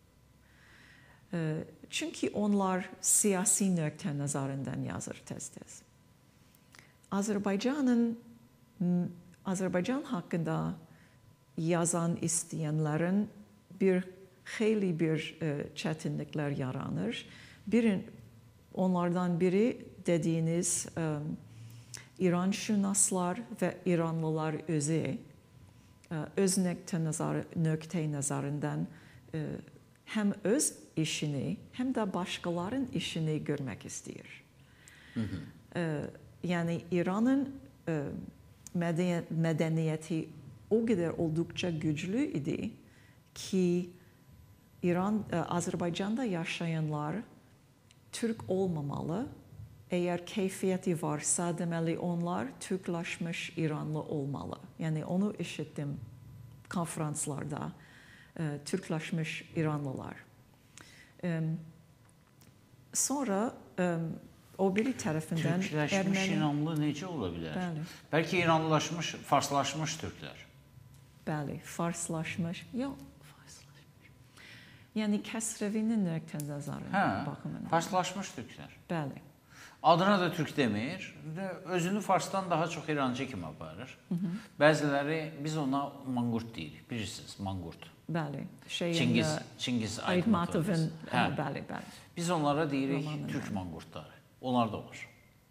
E, çünki onlar siyasi nöqtə nəzərindən yazır tez-tez. Azərbaycanın Azərbaycan haqqında yazan istəyənlərin bir xeyli bir e, çətinliklər yaranır. Birin, onlardan biri dediğiniz e, İran şünaslar və İranlılar özü e, öz nöqtə nəzər, nöqtəyi nəzərindən e, həm öz işini, həm də başqalarının işini görmək istəyir. Hı hı. E, yəni İranın e, mədəniyyəti o qədər olduqca güclü idi ki, İran, Azərbaycanda yaşayanlar Türk olmamalı. Eğer keyfiyyəti varsa, deməli onlar Türklaşmış İranlı olmalı. Yəni onu eşitdim konferanslarda, e, Türklaşmış İranlılar. E, sonra e, o biri tərəfindən Türkləşmiş Erməni... İranlı necə ola bilər? Bəli. Bəlkə İranlılaşmış, farslaşmış Türklər. Bəli, farslaşmış, yox, farslaşmış. Yəni kəsrəvinin nöqtə nəzərindən baxımından. Farslaşmış Türklər. Bəli. Adına da Türk demir, özünü Farsdan daha çox İrancı kimi aparır. Hı -hı. Bəziləri, biz ona manqurt deyirik, bilirsiniz, manqurt. Bəli. Şeyin, Çingiz, Çingiz Aytmatovun. Hə. Bəli, bəli. Biz onlara deyirik Romanın Türk yani. Manqurtları. Onlar da olur.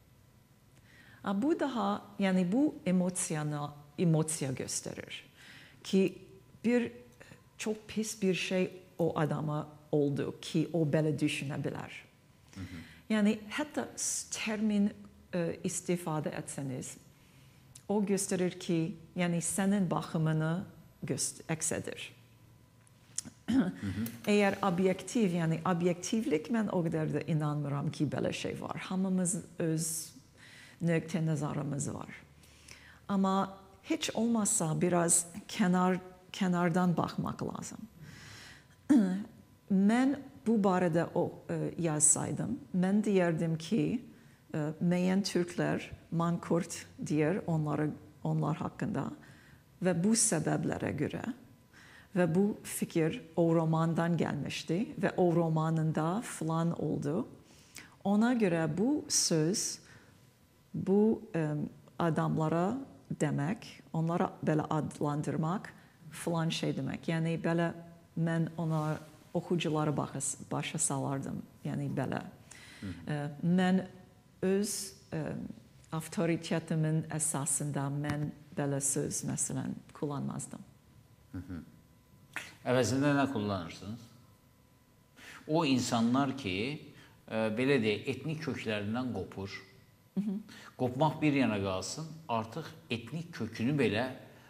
Bu daha, yəni bu emosiyana, emosiya göstərir. Ki bir çok pis bir şey o adama oldu ki o belə düşünə bilər. Hı -hı. Yəni hətta termin e, istifadə etseniz o göstərir ki, yəni sənin baxımını əks edir. Eğer obyektiv, yəni obyektivlik mən o qədər də inanmıram ki belə şey var. Hamımız öz nöqtə nəzərimiz var. Amma heç olmazsa biraz kenar kenardan baxmaq lazım. Mən bu barədə o e, yazsaydım, mən deyərdim ki, e, müəyyən Türklər mankurt deyir onları, onlar haqqında və bu səbəblərə görə və bu fikir o romandan gəlmişdi və o romanında falan oldu. Ona görə bu söz bu e, adamlara demək, onlara belə adlandırmaq falan şey demək. Yəni belə mən ona oxucuları başa salardım, yəni belə. Mən öz avtoritetimin əsasında mən belə söz, məsələn, kullanmazdım. Əvəzində nə kullanırsınız? O insanlar ki, belə deyək, etnik köklərindən qopur. Qopmaq bir yana qalsın, artıq etnik kökünü belə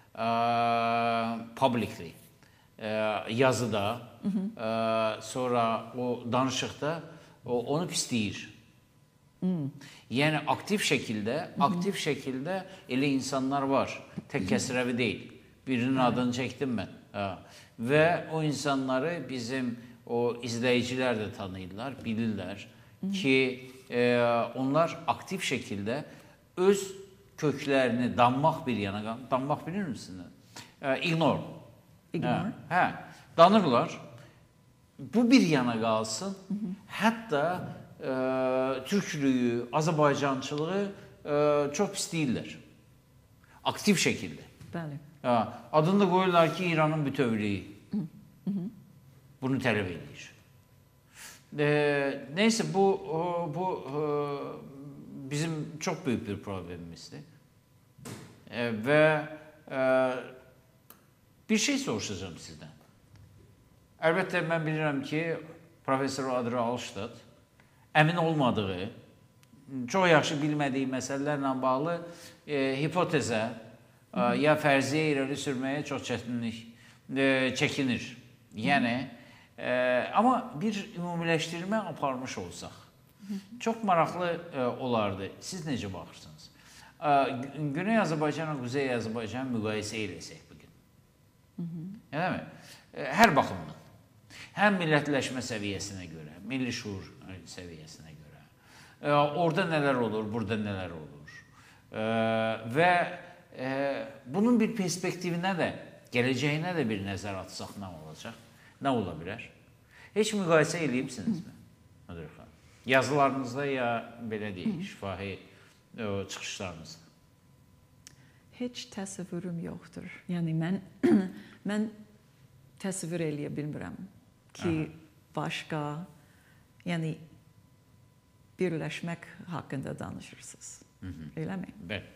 publicly, yazıda, sonra o danışıqda onu pisləyir. Yəni aktiv şəkildə, aktiv şəkildə elə insanlar var. Tək Kəsrəvi deyil. Birinin adını çəkdim mən. Və o insanları bizim o izləyicilər də tanıyırlar, bilirlər ki, onlar aktiv şəkildə öz köklərini danmaq bir yana, danmaq bilir misiniz? Ignore. Ignore. Hə, danırlar. Bu bir yana qalsın. Hətta türklüyü, Azərbaycançılığı çox pis deyirlər. Aktiv şəkildə. Bəli. Adını da qoyurlar ki, İranın bütövlüyü. Bunu tələb edir. Neyse, bu, bu bizim çox böyük bir problemimizdir. Və bir şey soruşacağım sizdən. Əlbəttə, mən bilirəm ki, Profesor Adri Alştad əmin olmadığı, çox yaxşı bilmədiyi məsələlərlə bağlı hipotezə ya fərziyə irəli sürməyə çox çətinlik çəkinir. Yəni, amma bir ümumiləşdirmə aparmış olsaq, çox maraqlı olardı. Siz necə baxırsınız? Güney Azərbaycanla Quzey Azərbaycan müqayisə eləsək bugün. Eləmi? Hər baxımdan. Həm millətləşmə səviyyəsinə görə, milli şuur səviyyəsinə görə. Orada nələr olur, burada nələr olur. Və bunun bir perspektivinə də, gələcəyinə də bir nəzər atsaq nə olacaq? Nə ola bilər? Heç müqayisə eləyibsinizmi? Yazılarınızda ya belə deyək, şifahi çıxışlarınızda? Heç təsəvvürüm yoxdur. Yəni, mən, mən təsəvvür eləyə bilmirəm ki, başqa, yəni, birləşmək haqqında danışırsınız. Eləmi? Bəli.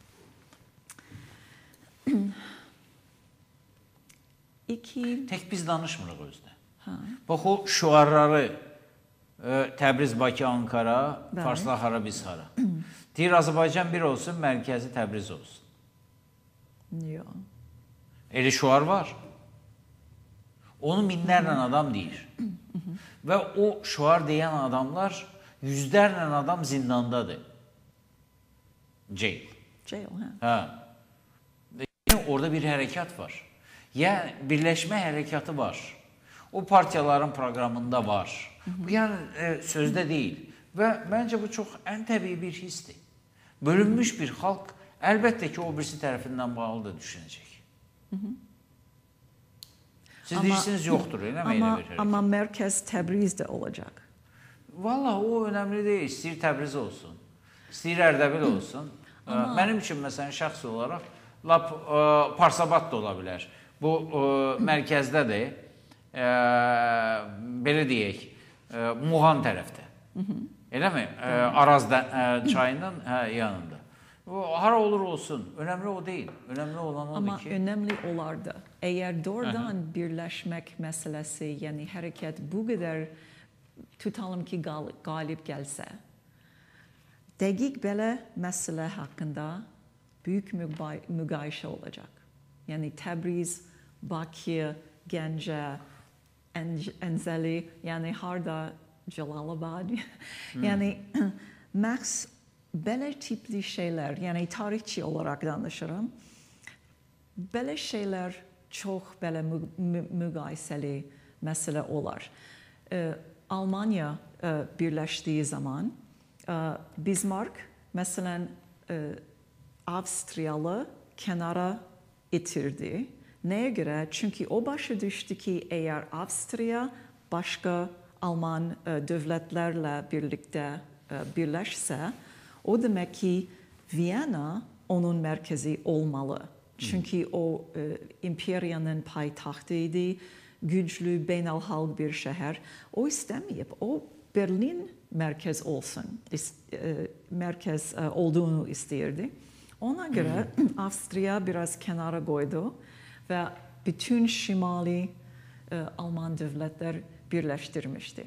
İki... Tək biz danışmırıq özdə. Bax, o şüarları Təbriz, Bakı, Ankara, Farsla hara, biz hara. Deyir, Azərbaycan bir olsun, mərkəzi Təbriz olsun. Yox. Elə şüar var. Onu minlərlə adam deyir. Və o şüar deyən adamlar yüzlərlə adam zindandadır. Jail. Jail, hə. Hə. Yəni, orada bir hərəkat var. Yəni, birləşmə hərəkatı var. O partiyaların proqramında var. Bu, yəni, sözdə deyil. Və məncə bu çox ən təbii bir hissdir. Bölünmüş bir xalq əlbəttə ki, o birisi tərəfindən bağlı da düşünəcək. Siz deyirsiniz, yoxdur, elə mi? Amma mərkəz Təbrizdə olacaq. Valla, o önəmli deyil. İstəyir Təbriz olsun, istəyir Ərdəbil olsun. Mənim üçün, məsələn, şəxs olaraq, lap Parsabad da ola bilər. Bu, mərkəzdədir, belə deyək, Muğan tərəfdə. Elə mi? Araz çayının yanında. Hara olur olsun. Önəmli o deyil. Önəmli olan odur Amma ki... Amma önəmli olardı. Əgər doğrudan birləşmək məsələsi, yəni hərəkət bu qədər tutalım ki, qalib gəlsə, dəqiq belə məsələ haqqında böyük müqayisə olacaq. Yəni Təbriz, Bakı, Gəncə, Əncəli, yəni harda Cəlalabad. Yəni məhz belə tipli şeylər, yəni tarixçi olaraq danışıram, belə şeylər çox belə müqayisəli məsələ olar. Almanya birləşdiyi zaman Bismarck, məsələn, Avstriyalı kənara itirdi. Nəyə görə? Çünki o başa düşdü ki, əgər Avstriya başqa Alman dövlətlərlə birlikdə birləşsə, o demək ki, Viyana onun mərkəzi olmalı. Çünki o imperiyanın paytaxtı idi güçlü, beynelhalk bir şehir. O istemeyip, o Berlin merkez olsun, merkez olduğunu isterdi. Ona göre Avusturya biraz kenara koydu ve bütün şimali Alman devletler birleştirmişti.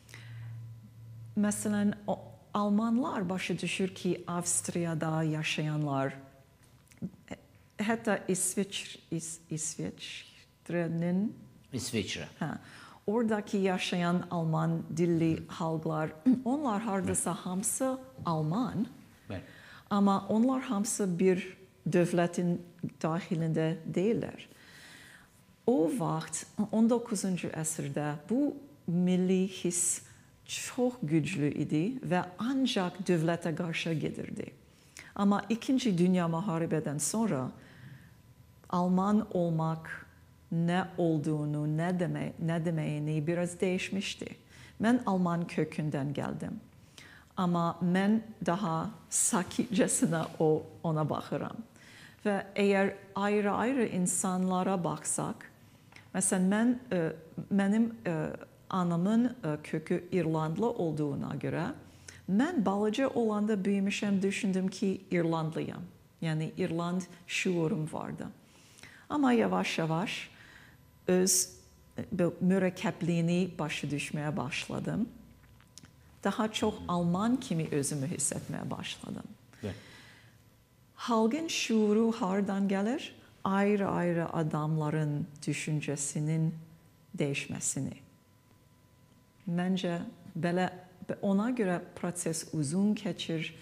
Mesela Almanlar başı düşür ki Avusturya'da yaşayanlar, hatta İsviç, İs, İsviçre'nin İsviçre. Ha, oradaki yaşayan Alman dilli halklar, onlar hardasa hamsı Alman. Evet. Ama onlar hamsı bir devletin dahilinde değiller. O vakit on dokuzuncu asırda bu milli his çok güçlü idi ve ancak devlete karşı gelirdi. Ama İkinci Dünya Muharebe'den sonra Alman olmak ne olduğunu, ne, deme, ne demeyini biraz değişmişti. Ben Alman kökünden geldim. Ama ben daha sakicesine o, ona bakarım. Ve eğer ayrı ayrı insanlara baksak, mesela ben, benim anamın kökü İrlandlı olduğuna göre, ben Balıcı olanda büyümüşüm, düşündüm ki İrlandlıyım. Yani İrland şuurum vardı. Ama yavaş yavaş öz mürekkepliğini başı düşmeye başladım. Daha çok Alman kimi özümü hissetmeye başladım. Evet. Halkın şuuru hardan gelir? Ayrı ayrı adamların düşüncesinin değişmesini. Bence böyle ona göre proses uzun geçir.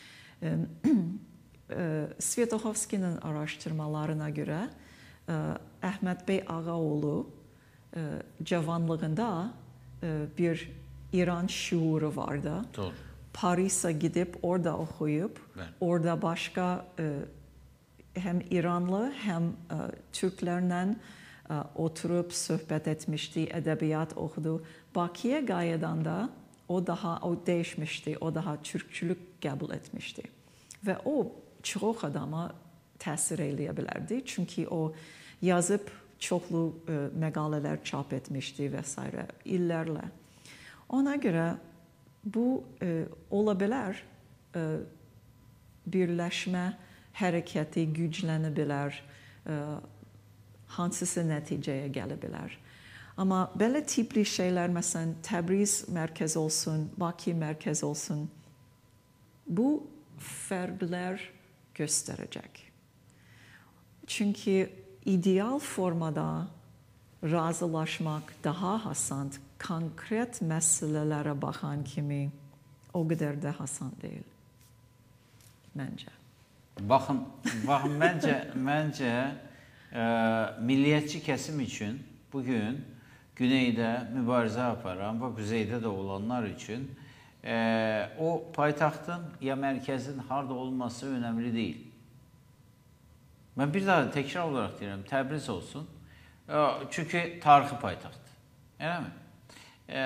Sviatohovski'nin araştırmalarına göre Ahmet Bey Ağaoğlu cavanlığında bir İran şuuru vardı. Doğru. Paris'e gidip orada okuyup, evet. Orada başka hem İranlı hem Türklerle oturup sohbet etmişti, edebiyat okudu. Bakiye Gaye'dan da o daha o değişmişti, o daha Türkçülük kabul etmişti. Ve o çok adama tesir eyleyebilirdi. Çünkü o yazıp çoklu e, megaleler çap etmişti vesaire illerle. Ona göre bu e, olabilir, e, birleşme hareketi güçlenebilir, e, hangisi neticeye gelebilir. Ama böyle tipli şeyler mesela Tebriz merkez olsun, Bakü merkez olsun, bu farklar gösterecek. Çünkü ideal formada razılaşmak daha hasan, konkret meselelere bakan kimi o kadar da hasan değil. Bence. Bakın, bakın bence, bence e, milliyetçi kesim için bugün güneyde mübarizə aparan və kuzeyde de olanlar için e, o paytaxtın ya merkezin harda olması önemli değil. Ben bir daha tekrar olarak diyorum, Təbriz olsun. E, çünkü tarihi paytaxt. Öyle mi? E,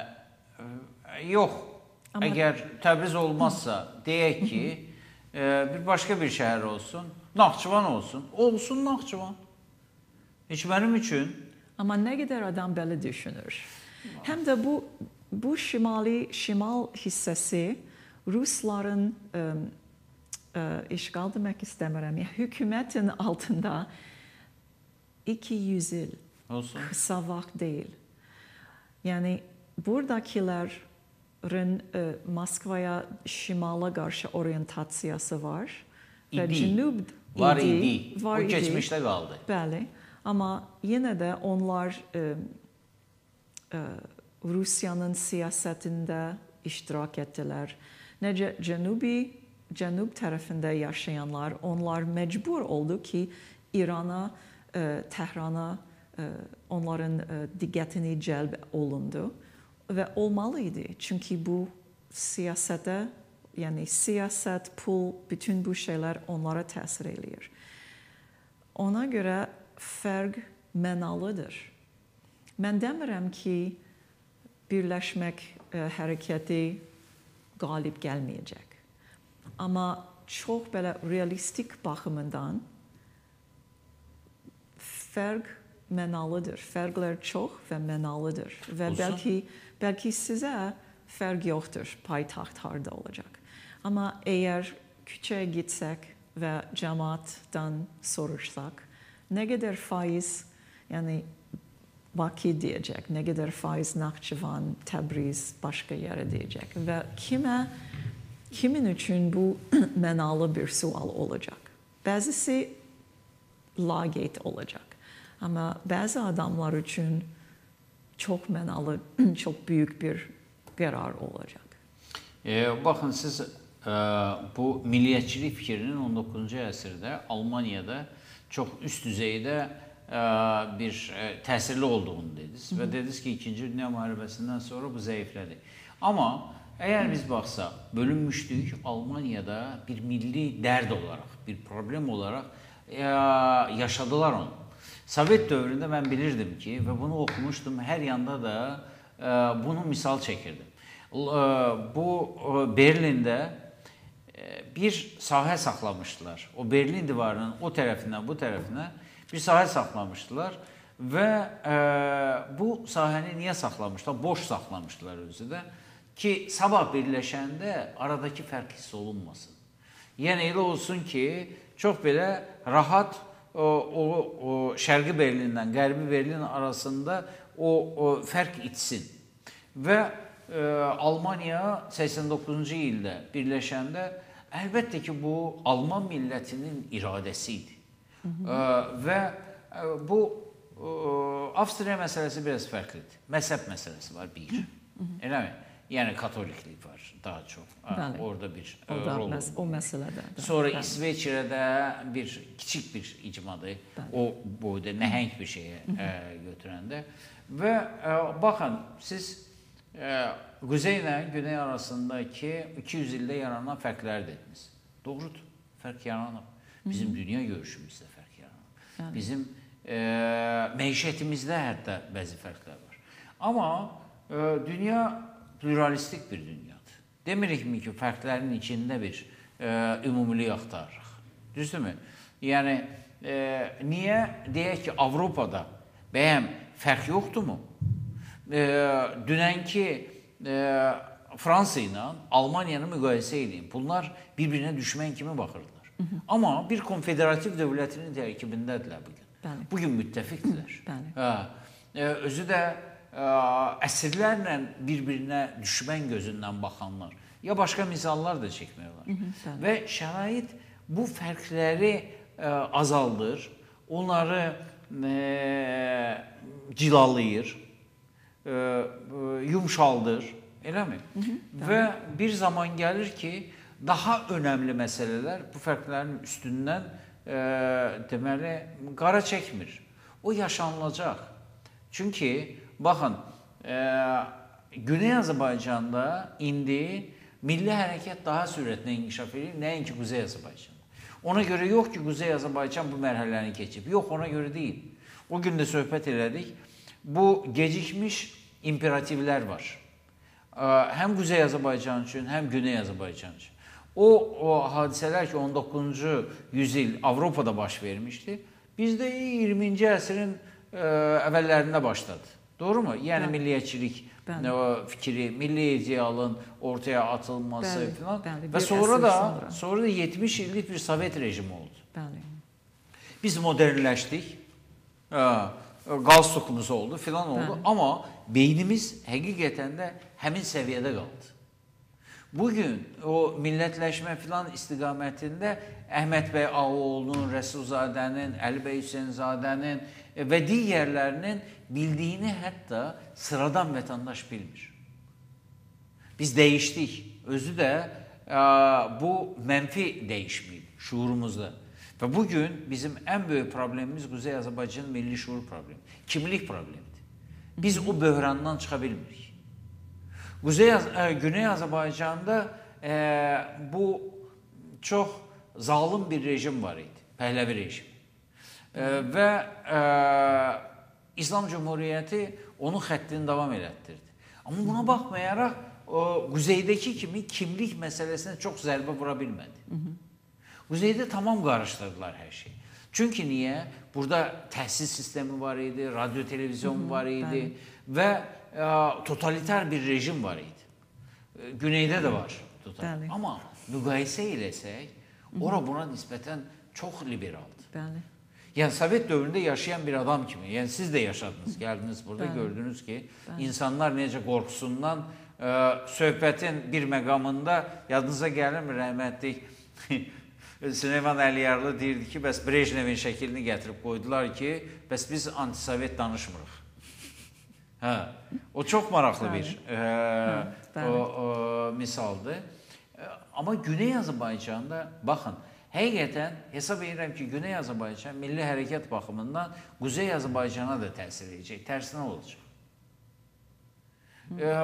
yok. Ama... Eğer Təbriz olmazsa deyək ki e, bir başka bir şehir olsun. Naxçıvan olsun. Olsun Naxçıvan. Hiç benim için. Ama ne kadar adam böyle düşünür. Hem de bu bu şimali şimal hissesi Rusların e, e, işgal demek istemiyorum. Ya, hükümetin altında iki yüz yıl olsun. Kısa vakit değil. Yani buradakilerin e, Moskva'ya şimala karşı oryantasyası var. İdi. Ve Cenub var idi. idi. Var o idi. geçmişte kaldı. Bəli. Ama yine de onlar e, e, Rusya'nın siyasetinde iştirak ettiler. Nece Cenubi, Cenub tarafında yaşayanlar, onlar mecbur oldu ki İran'a, e, Tehran'a e, onların e, dikkatini celb olundu. Ve olmalıydı. Çünkü bu siyasete, yani siyaset, pul, bütün bu şeyler onlara tesir ediyor. Ona göre fark menalıdır. Ben demirəm ki birleşmek e, hareketi galip gelmeyecek. Ama çok böyle realistik bakımından fark mənalıdır. Fərqlər çox və mənalıdır. Və Olsun. bəlkə bəlkə sizə fərq yoxdur, paytaxt harda olacaq. Amma əgər küçəyə getsək və cəmaatdan soruşsaq, nə qədər faiz, yəni Bakı deyəcək, nə qədər faiz Naxçıvan, Təbriz, başqa yerə deyəcək və kimə, kimin üçün bu mənalı bir sual olacaq? Bəzisi laqeyd olacaq, amma bəzi adamlar üçün çox mənalı, çox böyük bir qərar olacaq. E, baxın, siz e, bu milliyyətçilik fikrinin on doqquzuncu əsrdə Almaniyada çox üst düzeydə bir təsirli olduğunu dediniz və dediniz ki, İkinci Dünya müharibəsindən sonra bu zəiflədi. Amma əgər biz baxsaq, bölünmüşlük Almaniyada bir milli dərd olaraq, bir problem olaraq yaşadılar onu. Sovet dövründə mən bilirdim ki, və bunu oxumuşdum, hər yanda da bunu misal çəkirdim. Bu Berlində bir sahə saxlamışdılar. O Berlin divarının o tərəfindən bu tərəfinə bir sahə saxlamışdılar və e, bu sahəni niyə saxlamışdılar? Boş saxlamışdılar özü də ki, sabah birləşəndə aradakı fərq hiss olunmasın. Yəni elə olsun ki, çox belə rahat o, o, o Şərqi Berlindən, Qərbi Berlin arasında o, o fərq itsin. Və e, Almaniya səksən doqquzuncu ildə birləşəndə əlbəttə ki, bu Alman millətinin iradəsi idi. Hı -hı. Və bu Avstriya məsələsi biraz fərqlidir. Məzhəb məsələsi var bir. Hı -hı. Eləmi? Yəni katoliklik var daha çox. Bəli. Orada bir o rol var. O məsələdə. Sonra bəli. İsveçrədə bir kiçik bir icmadır. Bəli. O boyda nəhəng bir şeyə Hı -hı. götürəndə. Və baxın, siz Quzey ilə Güney arasındakı iki yüz ildə yaranan fərqlər dediniz. Doğrudur, fərq yaranır. Bizim dünya görüşümüzdə fərq yaranır. Yəni. Bizim e, məişətimizdə hətta bəzi fərqlər var. Amma e, dünya pluralistik bir dünyadır. Demirikmi ki, fərqlərin içində bir e, ümumilik axtarırıq. Düzdürmü? Yəni, e, niyə deyək ki, Avropada bəyəm fərq yoxdurmu? E, dünənki e, Fransa ilə Almaniyanı müqayisə edin. Bunlar bir-birinə düşmən kimi baxırdılar. Hı -hı. Amma bir konfederativ dövlətinin tərkibindədirlər bugün. Bəli. Bugün müttəfiqdirlər. Hə, özü də ə, əsrlərlə bir-birinə düşmən gözündən baxanlar. Ya başqa misallar da çəkmək olar. Hı -hı, və şərait bu fərqləri ə, azaldır, onları ə, cilalayır, ə, yumşaldır, eləmi? Hı -hı, və bir zaman gəlir ki, daha önəmli məsələlər bu fərqlərin üstündən e, deməli, qara çəkmir. O yaşanılacaq. Çünki, baxın, e, Güney Azərbaycanda indi milli hərəkət daha sürətlə inkişaf edir, nəinki Quzey Azərbaycanda. Ona görə yox ki, Quzey Azərbaycan bu mərhələni keçib. Yox, ona görə deyil. O gün də söhbət elədik. Bu gecikmiş imperativlər var. E, həm Quzey Azərbaycan üçün, həm Güney Azərbaycan üçün. O, o hadisələr ki, on doqquzuncu yüzil Avropada baş vermişdi, bizdə iyirminci əsrin ə, əvvəllərində başladı. Doğru mu? Yəni bəli. Milliyyətçilik bəli. Fikri, milli idealın ortaya atılması bəli, falan. Bəli, və sonra da, sonra. sonra da yetmiş illik bir Sovet rejimi oldu. Bəli. Biz modernləşdik, ə, qalstukumuz oldu, filan oldu. Bəli. Amma beynimiz həqiqətən də həmin səviyyədə qaldı. Bugün o millətləşmə filan istiqamətində Əhməd bəy Ağaoğlu'nun, Rəsulzadənin, Əli bəy Hüseynzadənin və digərlərinin bildiyini hətta sıradan vətəndaş bilmir. Biz dəyişdik. Özü də ə, bu mənfi dəyişməydi şuurumuzda. Və bugün bizim ən böyük problemimiz Quzey Azərbaycanın milli şuur problemi, kimlik problemidir. Biz o böhrandan çıxa bilmirik. Quzey, Güney Azərbaycanda e, bu çox zalim bir rejim var idi, Pəhləvi rejim. E, və e, İslam Cumhuriyyəti onun xəttini davam elətdirdi. Amma buna baxmayaraq, o, Quzeydəki kimi kimlik məsələsinə çox zərbə vura bilmədi. Quzeydə tamam qarışdırdılar hər şeyi. Çünki niyə? Burada təhsil sistemi var idi, radyo, televizyon var idi və ə, totalitar bir rejim var idi. Güneydə də var. Bəli. Amma müqayisə eləsək, ora buna nisbətən çox liberaldır. Bəli. Yəni Sovet dövründə yaşayan bir adam kimi, yəni siz də yaşadınız, gəldiniz burada, Bəli. gördünüz ki, Bəli. insanlar necə qorxusundan ə, söhbətin bir məqamında yadınıza gəlirmi rəhmətlik Süleyman Əliyarlı deyirdi ki, bəs Brejnevin şəklini gətirib qoydular ki, bəs biz antisovet danışmırıq. Hə, o çox maraqlı bir ə, o, o, misaldır. Amma Güney Azərbaycanda, baxın, həqiqətən hesab edirəm ki, Güney Azərbaycan milli hərəkət baxımından Quzey Azərbaycana da təsir edəcək, tərsinə olacaq. Ə,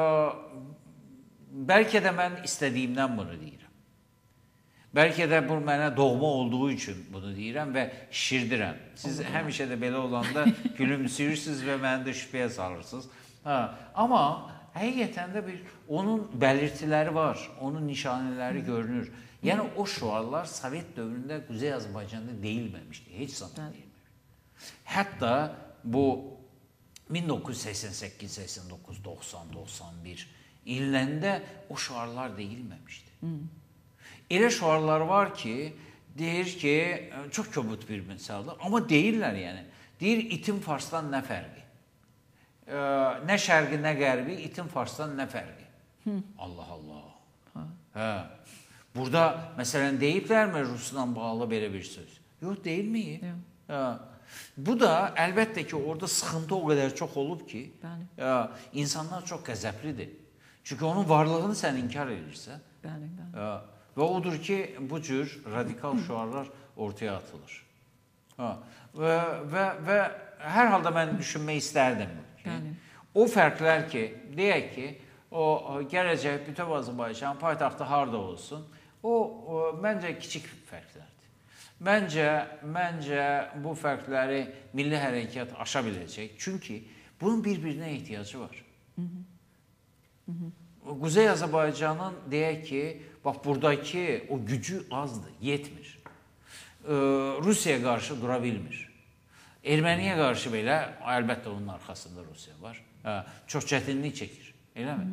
bəlkə də mən istədiyimdən bunu deyirəm. Bəlkə də bu mənə doğma olduğu üçün bunu deyirəm və şişirdirəm. Siz həmişə də belə olanda gülümsüyürsünüz və məni də şübhəyə salırsınız. Ha, amma həqiqətən də bir onun bəlirtiləri var, onun nişanələri görünür. Yəni o şüarlar Sovet dövründə Quzey Azərbaycanda deyilməmişdi, heç zaman deyilməmişdi. Hətta bu min doqquz yüz səksən səkkiz, səksən doqquz, doxsan, doxsan bir illərində o şüarlar deyilməmişdi. Elə şüarlar var ki, deyir ki, çox kobud bir misaldır, amma deyirlər yəni. Deyir, itin Farsdan nə fərqi? Ee, nə şərqi, nə qərbi, itin Farsdan nə fərqi? Hı. Allah Allah. Ha. Hə. Burada, məsələn, deyiblərmi Rusla bağlı belə bir söz? Yox, deyilməyib. Hə. Bu da, əlbəttə ki, orada sıxıntı o qədər çox olub ki, hə, insanlar çox qəzəblidir. Çünki onun varlığını sən inkar edirsən. Bəli, bəli. Hə. Və odur ki, bu cür radikal şüarlar ortaya atılır. Ha. Və, və, və hər halda mən düşünmək istərdim ki, yəni. O fərqlər ki, deyək ki, o gələcək bütöv Azərbaycan paytaxtı harda olsun, o, o məncə kiçik fərqlərdir. Məncə, məncə bu fərqləri milli hərəkət aşa biləcək. Çünki bunun bir-birinə ehtiyacı var. Hı -hı. Hı -hı. Quzey Azərbaycanın deyək ki, bax buradakı o gücü azdır, yetmir. Ee, Rusiyaya qarşı dura bilmir. Erməniyə qarşı belə, əlbəttə onun arxasında Rusiya var. Hə, çox çətinlik çəkir, eləmi?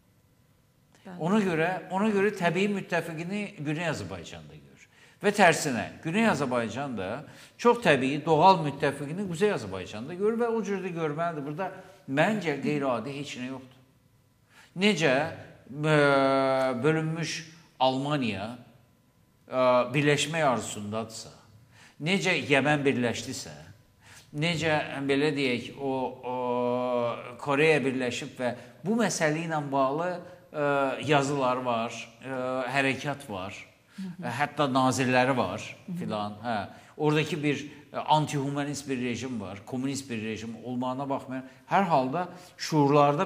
Ona görə, ona görə təbii müttəfiqini Güney Azərbaycanda görür. Və tərsinə, Güney Azərbaycan da çox təbii, doğal müttəfiqini Quzey Azərbaycanda görür və o cürdə görməlidir. Burada məncə qeyri-adi heç nə yoxdur. Necə e, bölünmüş Almaniya e, birləşmək arzusundadırsa, necə Yəmən birləşdisə, necə belə deyək, o, o Koreya birləşib və bu məsələ ilə bağlı e, yazılar var, e, hərəkat var, e, hətta nazirləri var filan. Hə. Oradakı bir e, anti-humanist bir rejim var, komünist bir rejim olmağına baxmayaraq, hər halda şuurlarda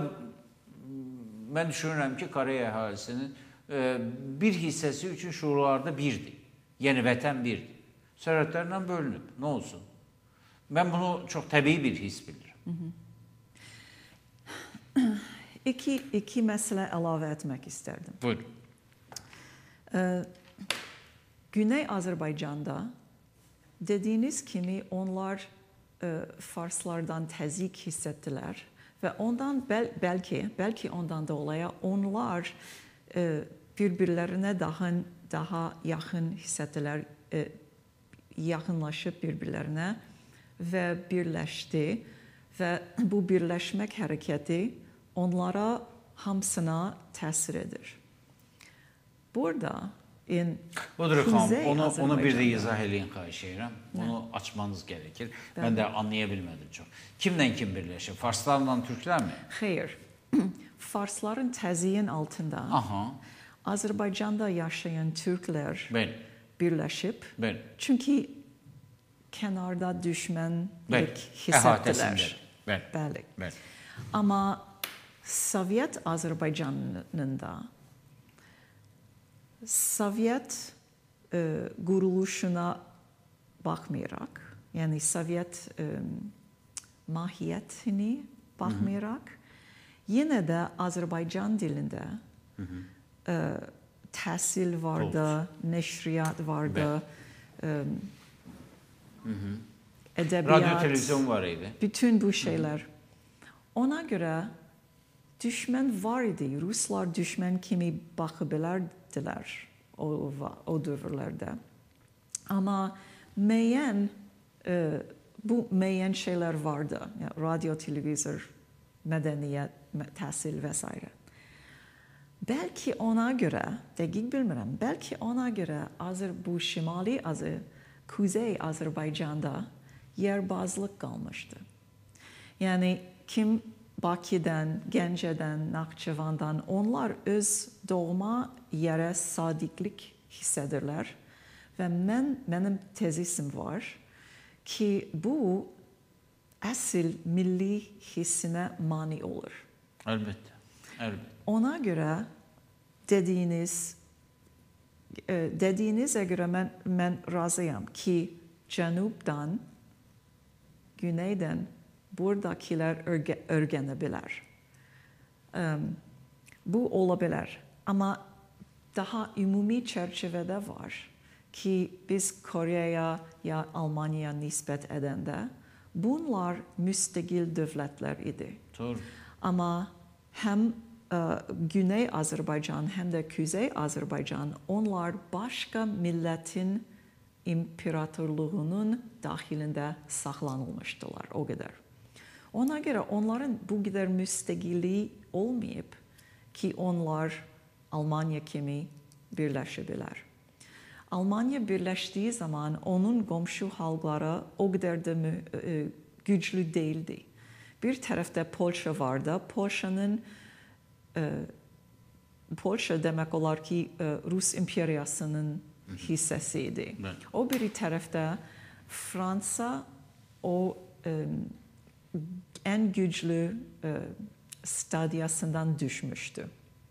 mən düşünürəm ki, Koreya əhalisinin e, bir hissəsi üçün şuurlarda birdir. Yəni vətən birdir. Sərhədlərlə bölünüb, nə olsun? Mən bunu çox təbii bir his bilirəm. Hı -hı. İki, iki məsələ əlavə etmək istərdim. Buyurun. Ee, Güney Azərbaycanda dediyiniz kimi onlar e, Farslardan təzyiq hiss etdilər və ondan bəl bəlkə, bəlkə ondan dolayı onlar e, bir-birlərinə daha, daha yaxın hiss etdilər, e, yaxınlaşıb bir-birlərinə və birləşdi və bu birləşmək hərəkəti onlara hamısına təsir edir. Burada in Budur xanım, onu, onu bir də izah eləyin, xahiş edirəm. Onu açmanız gerekir. Bəli. Mən də anlaya bilmədim çox. Kimlə kim birləşir? Farslarla Türklər mi? Xeyr. Farsların təzyiqin altında Aha. Azərbaycanda yaşayan Türklər Bəli. birləşib. Bəli. Çünki kənarda düşmənlik hiss etdilər. Bəli. Bəli. Bəli. Amma Sovet Azərbaycanında Sovet e, quruluşuna baxmayaraq, yəni Sovet e, mahiyyətini baxmayaraq, Hı -hı. yenə də Azərbaycan dilində Hı -hı. E, təhsil vardı, Olur. nəşriyyat vardı, e, edebiyat, Radyo, televizyon var idi. bütün bu şeyler. Ona göre düşman var idi. Ruslar düşman kimi bakabilirdiler o, o dövrlerde. Ama meyen, e, bu meyen şeyler vardı. Yani radyo, televizyon, medeniyet, tahsil vesaire. Belki ona göre, dakik bilmiyorum, belki ona göre Azer, bu Şimali Azer, Kuzey Azerbaycan'da yerbazlık kalmıştı. Yani kim Bakü'den, Gence'den, Nakçıvan'dan onlar öz doğma yere sadıklık hissederler. Ve ben, benim tezisim var ki bu asıl milli hissine mani olur. Elbette, elbette. Ona göre dediğiniz, dediğinize göre ben, ben razıyım ki Canub'dan, Güneyden buradakiler örge, öğrenebilir. Um, bu olabilir. Ama daha umumi çerçevede var ki biz Kore'ye ya Almanya'ya nispet edende bunlar müstakil devletler idi. Doğru. Ama hem e, Güney Azerbaycan hem de Kuzey Azerbaycan onlar başka milletin imparatorluğunun dahilinde saklanılmıştılar o kadar. Ona göre onların bu kadar müstakili olmayıp ki onlar Almanya kimi birleşebilir. Almanya birleştiği zaman onun komşu halkları o kadar da mü, e, güçlü değildi. Bir tarafta Polşa vardı. Polşa'nın e, Polşa demek olar ki e, Rus İmperyası'nın hissesiydi. Evet. O bir tarafta Fransa o e, en güçlü e, stadyasından düşmüştü.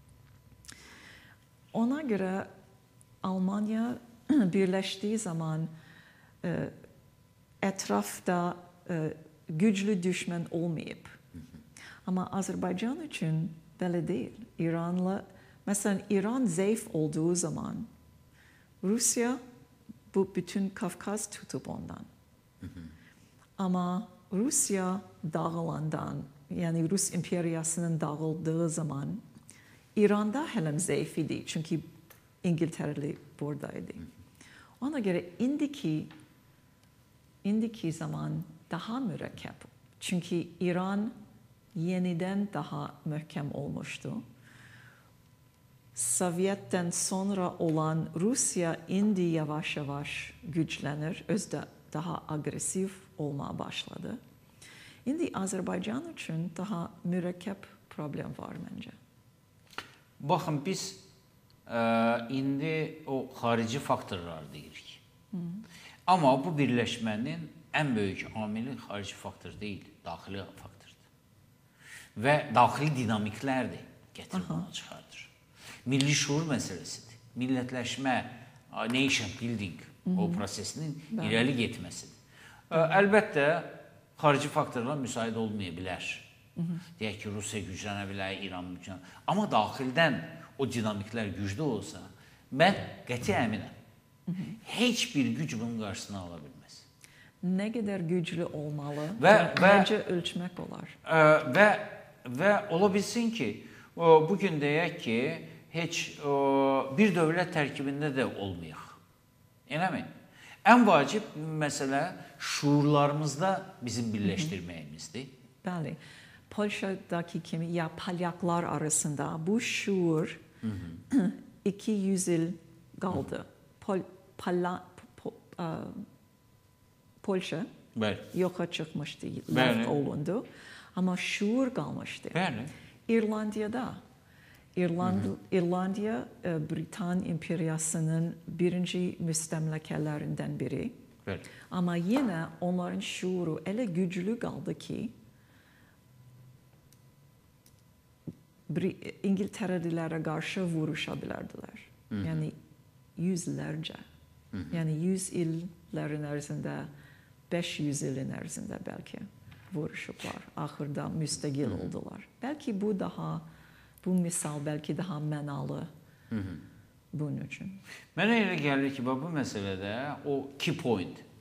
Ona göre Almanya birleştiği zaman e, etrafta e, güçlü düşman olmayıp ama Azerbaycan için böyle değil. İran'la mesela İran zayıf olduğu zaman Rusya bu bütün Kafkas tutup ondan. Ama Rusya dağılandan yani Rus İmperyası'nın dağıldığı zaman İran'da hem zayıf idi çünkü İngiltere'li buradaydı. Ona göre indiki indiki zaman daha mürekkep. Çünkü İran yeniden daha mühkem olmuştu. Sovyet'ten sonra olan Rusya indi yavaş yavaş güçlenir, özde daha agresif olmaya başladı. Şimdi Azerbaycan için daha mürekkep problem var bence. Baxın, biz e, indi o xarici faktorlar deyirik. Hı. Amma bu birləşmənin ən böyük amili xarici faktor deyil, daxili faktordur. Və daxili dinamiklərdir gətirib onu çıxardır. Milli şuur məsələsidir. Millətləşmə, nation building Hı -hı. o prosesinin Bəli. irəli getməsidir. E, əlbəttə, xarici faktorlar müsait olmaya bilər. Hı -hı. Deyək ki, Rusiya güclənə bilər, İran güclənə bilər. Amma daxildən o dinamiklər güclü olsa, mən qəti əminəm. Hı -hı. Heç bir güc bunun qarşısını ala bilməz. Ne kadar güçlü olmalı və, və necə ölçmək olar? E, və, və ola bilsin ki, o, bugün deyək ki, heç o, bir dövlət tərkibində də olmayaq. Eləmi? Ən vacib məsələ şuurlarımızda bizim birləşdirməyimizdir. Bəli. Polşa'daki kimi ya Polyaklar arasında bu şuur hı hı. iki yüz yıl kaldı. Pol, Pala, po, uh, Polşa Bəli. yoxa çıxmışdı, laf olundu. Ama şuur kalmıştı. Bəli. İrlandiya'da İrland, hı hı. İrlandiya e, Britan İmperyası'nın birinci müstemlekelerinden biri. Bəli. Ama yine onların şuuru öyle güçlü kaldı ki İngiltere'lilere karşı vuruşabilirdiler. Hı hı. Yani yüzlerce. Hı hı. Yani yüz yılların erzinde, beş yüz yılın erzinde belki vuruşuplar. Ahırda müstakil hı hı. oldular. Belki bu daha, bu misal belki daha mənalı hı hı. bunun için. Mənə elə gəlir ki, bu məsələdə o key point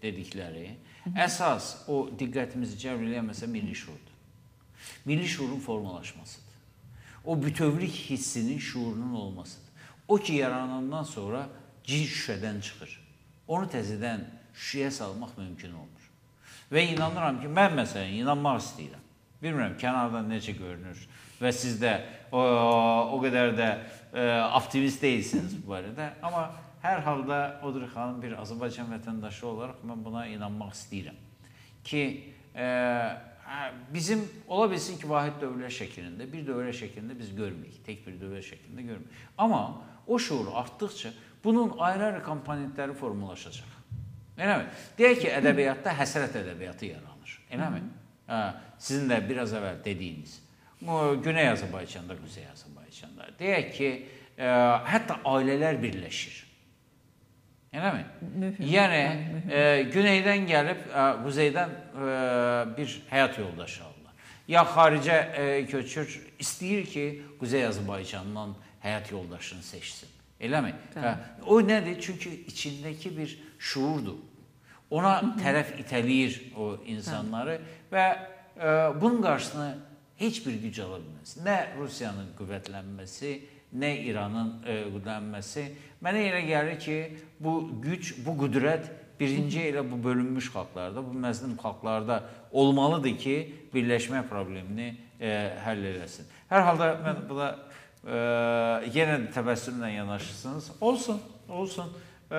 dedikləri əsas o diqqətimizi cəlb eləyəməsə milli şuurdur. Milli şuurun formalaşmasıdır. O bütövlük hissinin şuurunun olmasıdır. O ki, yaranandan sonra cin şüşədən çıxır. Onu təzədən şüşəyə salmaq mümkün olmur. Və inanıram ki, mən məsələn inanmaq istəyirəm. Bilmirəm, kənardan necə görünür və siz də o, o qədər də e, optimist deyilsiniz bu barədə. Amma hər halda Audrey xanım bir Azərbaycan vətəndaşı olaraq mən buna inanmaq istəyirəm. Ki, e, bizim ola bilsin ki, vahid dövlət şəklində, bir dövlət şəklində biz görməyik, tək bir dövlət şəklində görməyik. Amma o şuur artdıqca bunun ayrı-ayrı komponentləri formalaşacaq. Eləmi? Deyək ki, ədəbiyyatda həsrət ədəbiyyatı yaranır. Eləmi? Hə, sizin də biraz əvvəl dediyiniz. Güney Azərbaycanda, Quzey Azərbaycanda. Deyək ki, e, hətta ailələr birləşir. Eləmi? Mühüm. Yəni, e, güneydən gəlib, e, quzeydən e, bir həyat yoldaşı alırlar. Ya xaricə e, köçür, istəyir ki, Quzey Azərbaycandan həyat yoldaşını seçsin. Eləmi? Hə, o nədir? Çünki içindəki bir şuurdur. Ona tərəf itələyir o insanları və e, bunun qarşısını heç bir güc ala bilməz. Nə Rusiyanın qüvvətlənməsi, nə İranın e, qüvvətlənməsi. Mənə elə gəlir ki, bu güc, bu qüdrət birinci elə bu bölünmüş xalqlarda, bu məzlum xalqlarda olmalıdır ki, birləşmə problemini e, həll eləsin. Hər halda mən buna e, yenə də təbəssümlə yanaşırsınız. Olsun, olsun. E,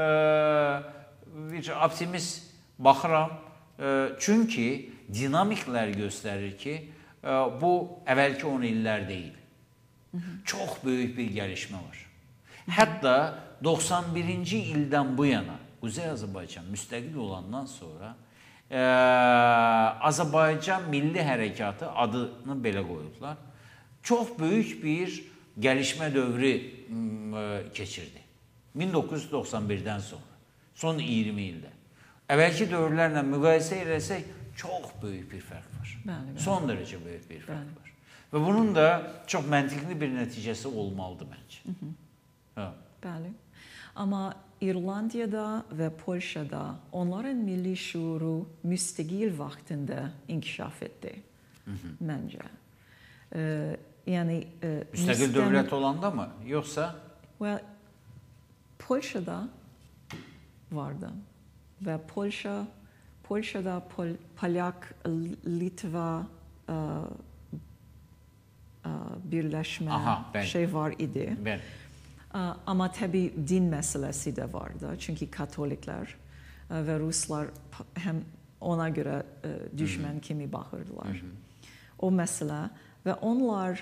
bir optimist baxıram. E, çünki dinamiklər göstərir ki, e, bu əvvəlki on illər deyil. Çox böyük bir gəlişmə var. Hətta doxsan birinci ildən bu yana Quzey Azərbaycan müstəqil olandan sonra e, Azərbaycan Milli Hərəkatı adını belə qoyublar. Çox böyük bir gəlişmə dövrü e, keçirdi. min doqquz yüz doxsan birdən sonra, son iyirmi ildə. Əvvəlki dövrlərlə müqayisə eləsək çox böyük bir fərq var. Bəli, bəli. Son dərəcə böyük bir fərq bəli. var. Və bunun da çox məntiqli bir nəticəsi olmalıdır məncə. Hı -hı. Hə. Bəli. Amma İrlandiyada və Polşada onların milli şuuru müstəqil vaxtında inkişaf etdi. Hı -hı. Məncə. Ee, yəni e, müstəqil müstəm... dövlət olanda mı? Yoxsa? Well, Polşada vardı. Və Polşa, Polşada Pol, Polyak, Litva e, e, birləşmə Aha, şey var idi. Ben. Ama tabii din meselesi de vardı. Çünkü Katolikler ve Ruslar hem ona göre düşman Hı-hı. kimi bakırdılar. Hı-hı. O mesele ve onlar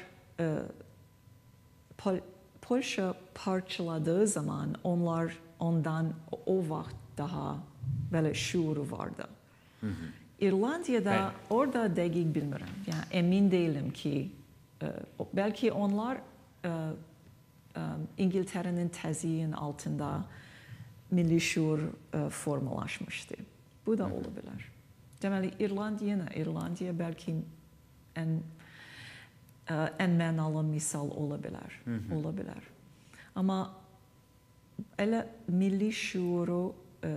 Pol- Polşa parçaladığı zaman onlar ondan o vakit daha böyle şuuru vardı. Hı-hı. İrlandiya'da ben. orada değil bilmiyorum. Yani emin değilim ki belki onlar İngiltere'nin təzyiğinin altında milli şuur e, formalaşmıştı. Bu da olabilir. Deməli, İrlandiya, İrlandiya belki en, e, en mənalı misal olabilir. Hı -hı. olabilir. Ama elə milli şuuru e,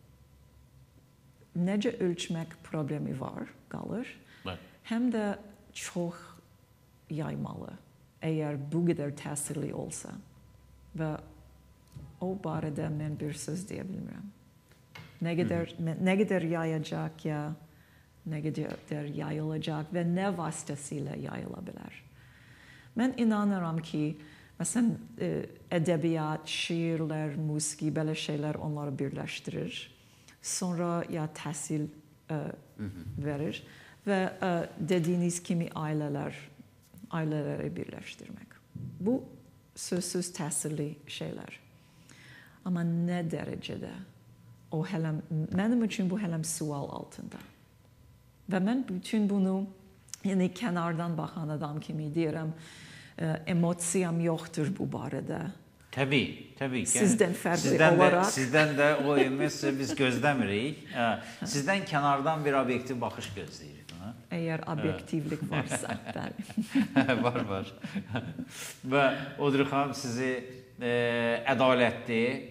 necə ölçmək problemi var, qalır. Evet. Hem de çok yaymalı. Eğer bu kadar təsirli olsa və o barədə mən bir söz deyə bilmirəm. Nə qədər, nə qədər yayacaq ya, nə qədər yayılacaq və nə vasitəsilə yayıla bilər. Mən inanıram ki, məsələn, ədəbiyyat, şiirlər, musiqi, belə şeylər onları birləşdirir. Sonra ya təhsil e, verir və e, dediyiniz kimi ailələr aileleri birleştirmek. Bu sözsüz təsirli şeyler. Ama ne derecede? O hələm, mənim üçün bu hələm sual altında. Və mən bütün bunu yəni kənardan baxan adam kimi deyirəm, e, emosiyam yoxdur bu barədə. Təbii, təbii ki. Sizdən fərqli sizdən olaraq. Də, sizdən də o emosiya biz gözləmirik. Sizdən kənardan bir obyektiv baxış gözləyirik. Eğer obyektivlik varsa, bəli. var, var. Və Audrey xanım sizi e, ədalətli,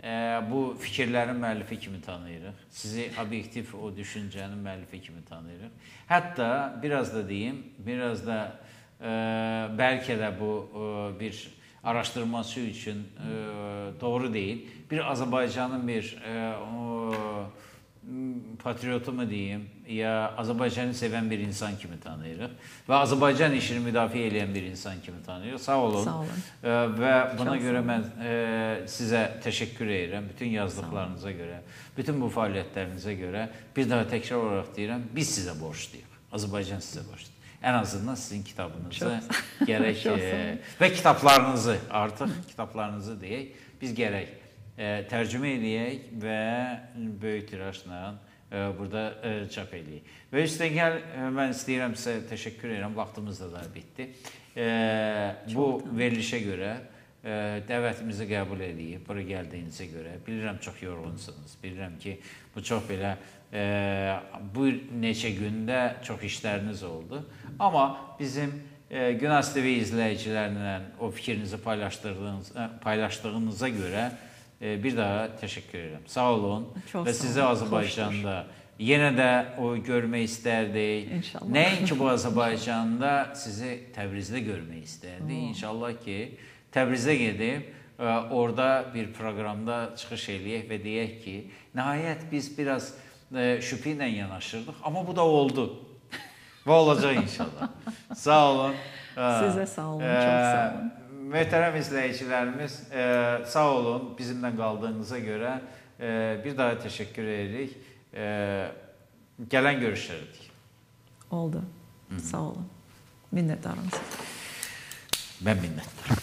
bu fikirlərin müəllifi kimi tanıyırıq. Sizi obyektiv o düşüncənin müəllifi kimi tanıyırıq. Hətta biraz da deyim, biraz da e, bəlkə də bu e, bir araşdırması üçün e, doğru deyil. Bir Azərbaycanın bir e, o, patriotu mu deyim, ya Azərbaycanı sevən bir insan kimi tanıyırıq və Azərbaycan işini müdafiə edən bir insan kimi tanıyırıq. Sağ olun. Sağ olun. E, və buna Çox görə mən e, sizə təşəkkür edirəm. Bütün yazdıqlarınıza görə, bütün bu fəaliyyətlərinizə görə bir daha təkrar olaraq deyirəm, biz sizə borcluyuq. Azərbaycan sizə borcludur. Ən azından sizin kitabınızı gərək e, və kitablarınızı, artıq kitablarınızı deyək, biz gərək e, tərcümə edək və böyük tirajla e, burada e, çap edək. Və üstəgəl e, mən istəyirəm sizə təşəkkür edirəm, vaxtımız da da bitdi. E, bu verilişə görə e, dəvətimizi qəbul edib, bura gəldiyinizə görə. Bilirəm çox yorğunsunuz, bilirəm ki, bu çox belə e, bu neçə gündə çox işləriniz oldu. Amma bizim e, Günas T V izləyicilərlə o fikrinizi paylaşdığınız, paylaşdığınıza görə e, bir daha təşəkkür edirəm. Sağ olun Çox və sizi Azərbaycanda yenə də o görmək istərdik. İnşallah. Nəinki bu Azərbaycanda sizi Təbrizdə görmək istərdik. İnşallah ki, Təbrizdə gedib e, orada bir proqramda çıxış eləyək və deyək ki, nəhayət biz biraz e, şübhə ilə yanaşırdıq, amma bu da oldu. Və olacaq inşallah. Sağ olun. Sizə sağ olun, çox sağ olun. Möhtərəm izləyicilərimiz, sağ olun bizimlə qaldığınıza görə. Bir daha təşəkkür edirik. Gələn görüşlərdik. Oldu. Sağ olun. Minnətdarım sizə. Mən minnətdarım.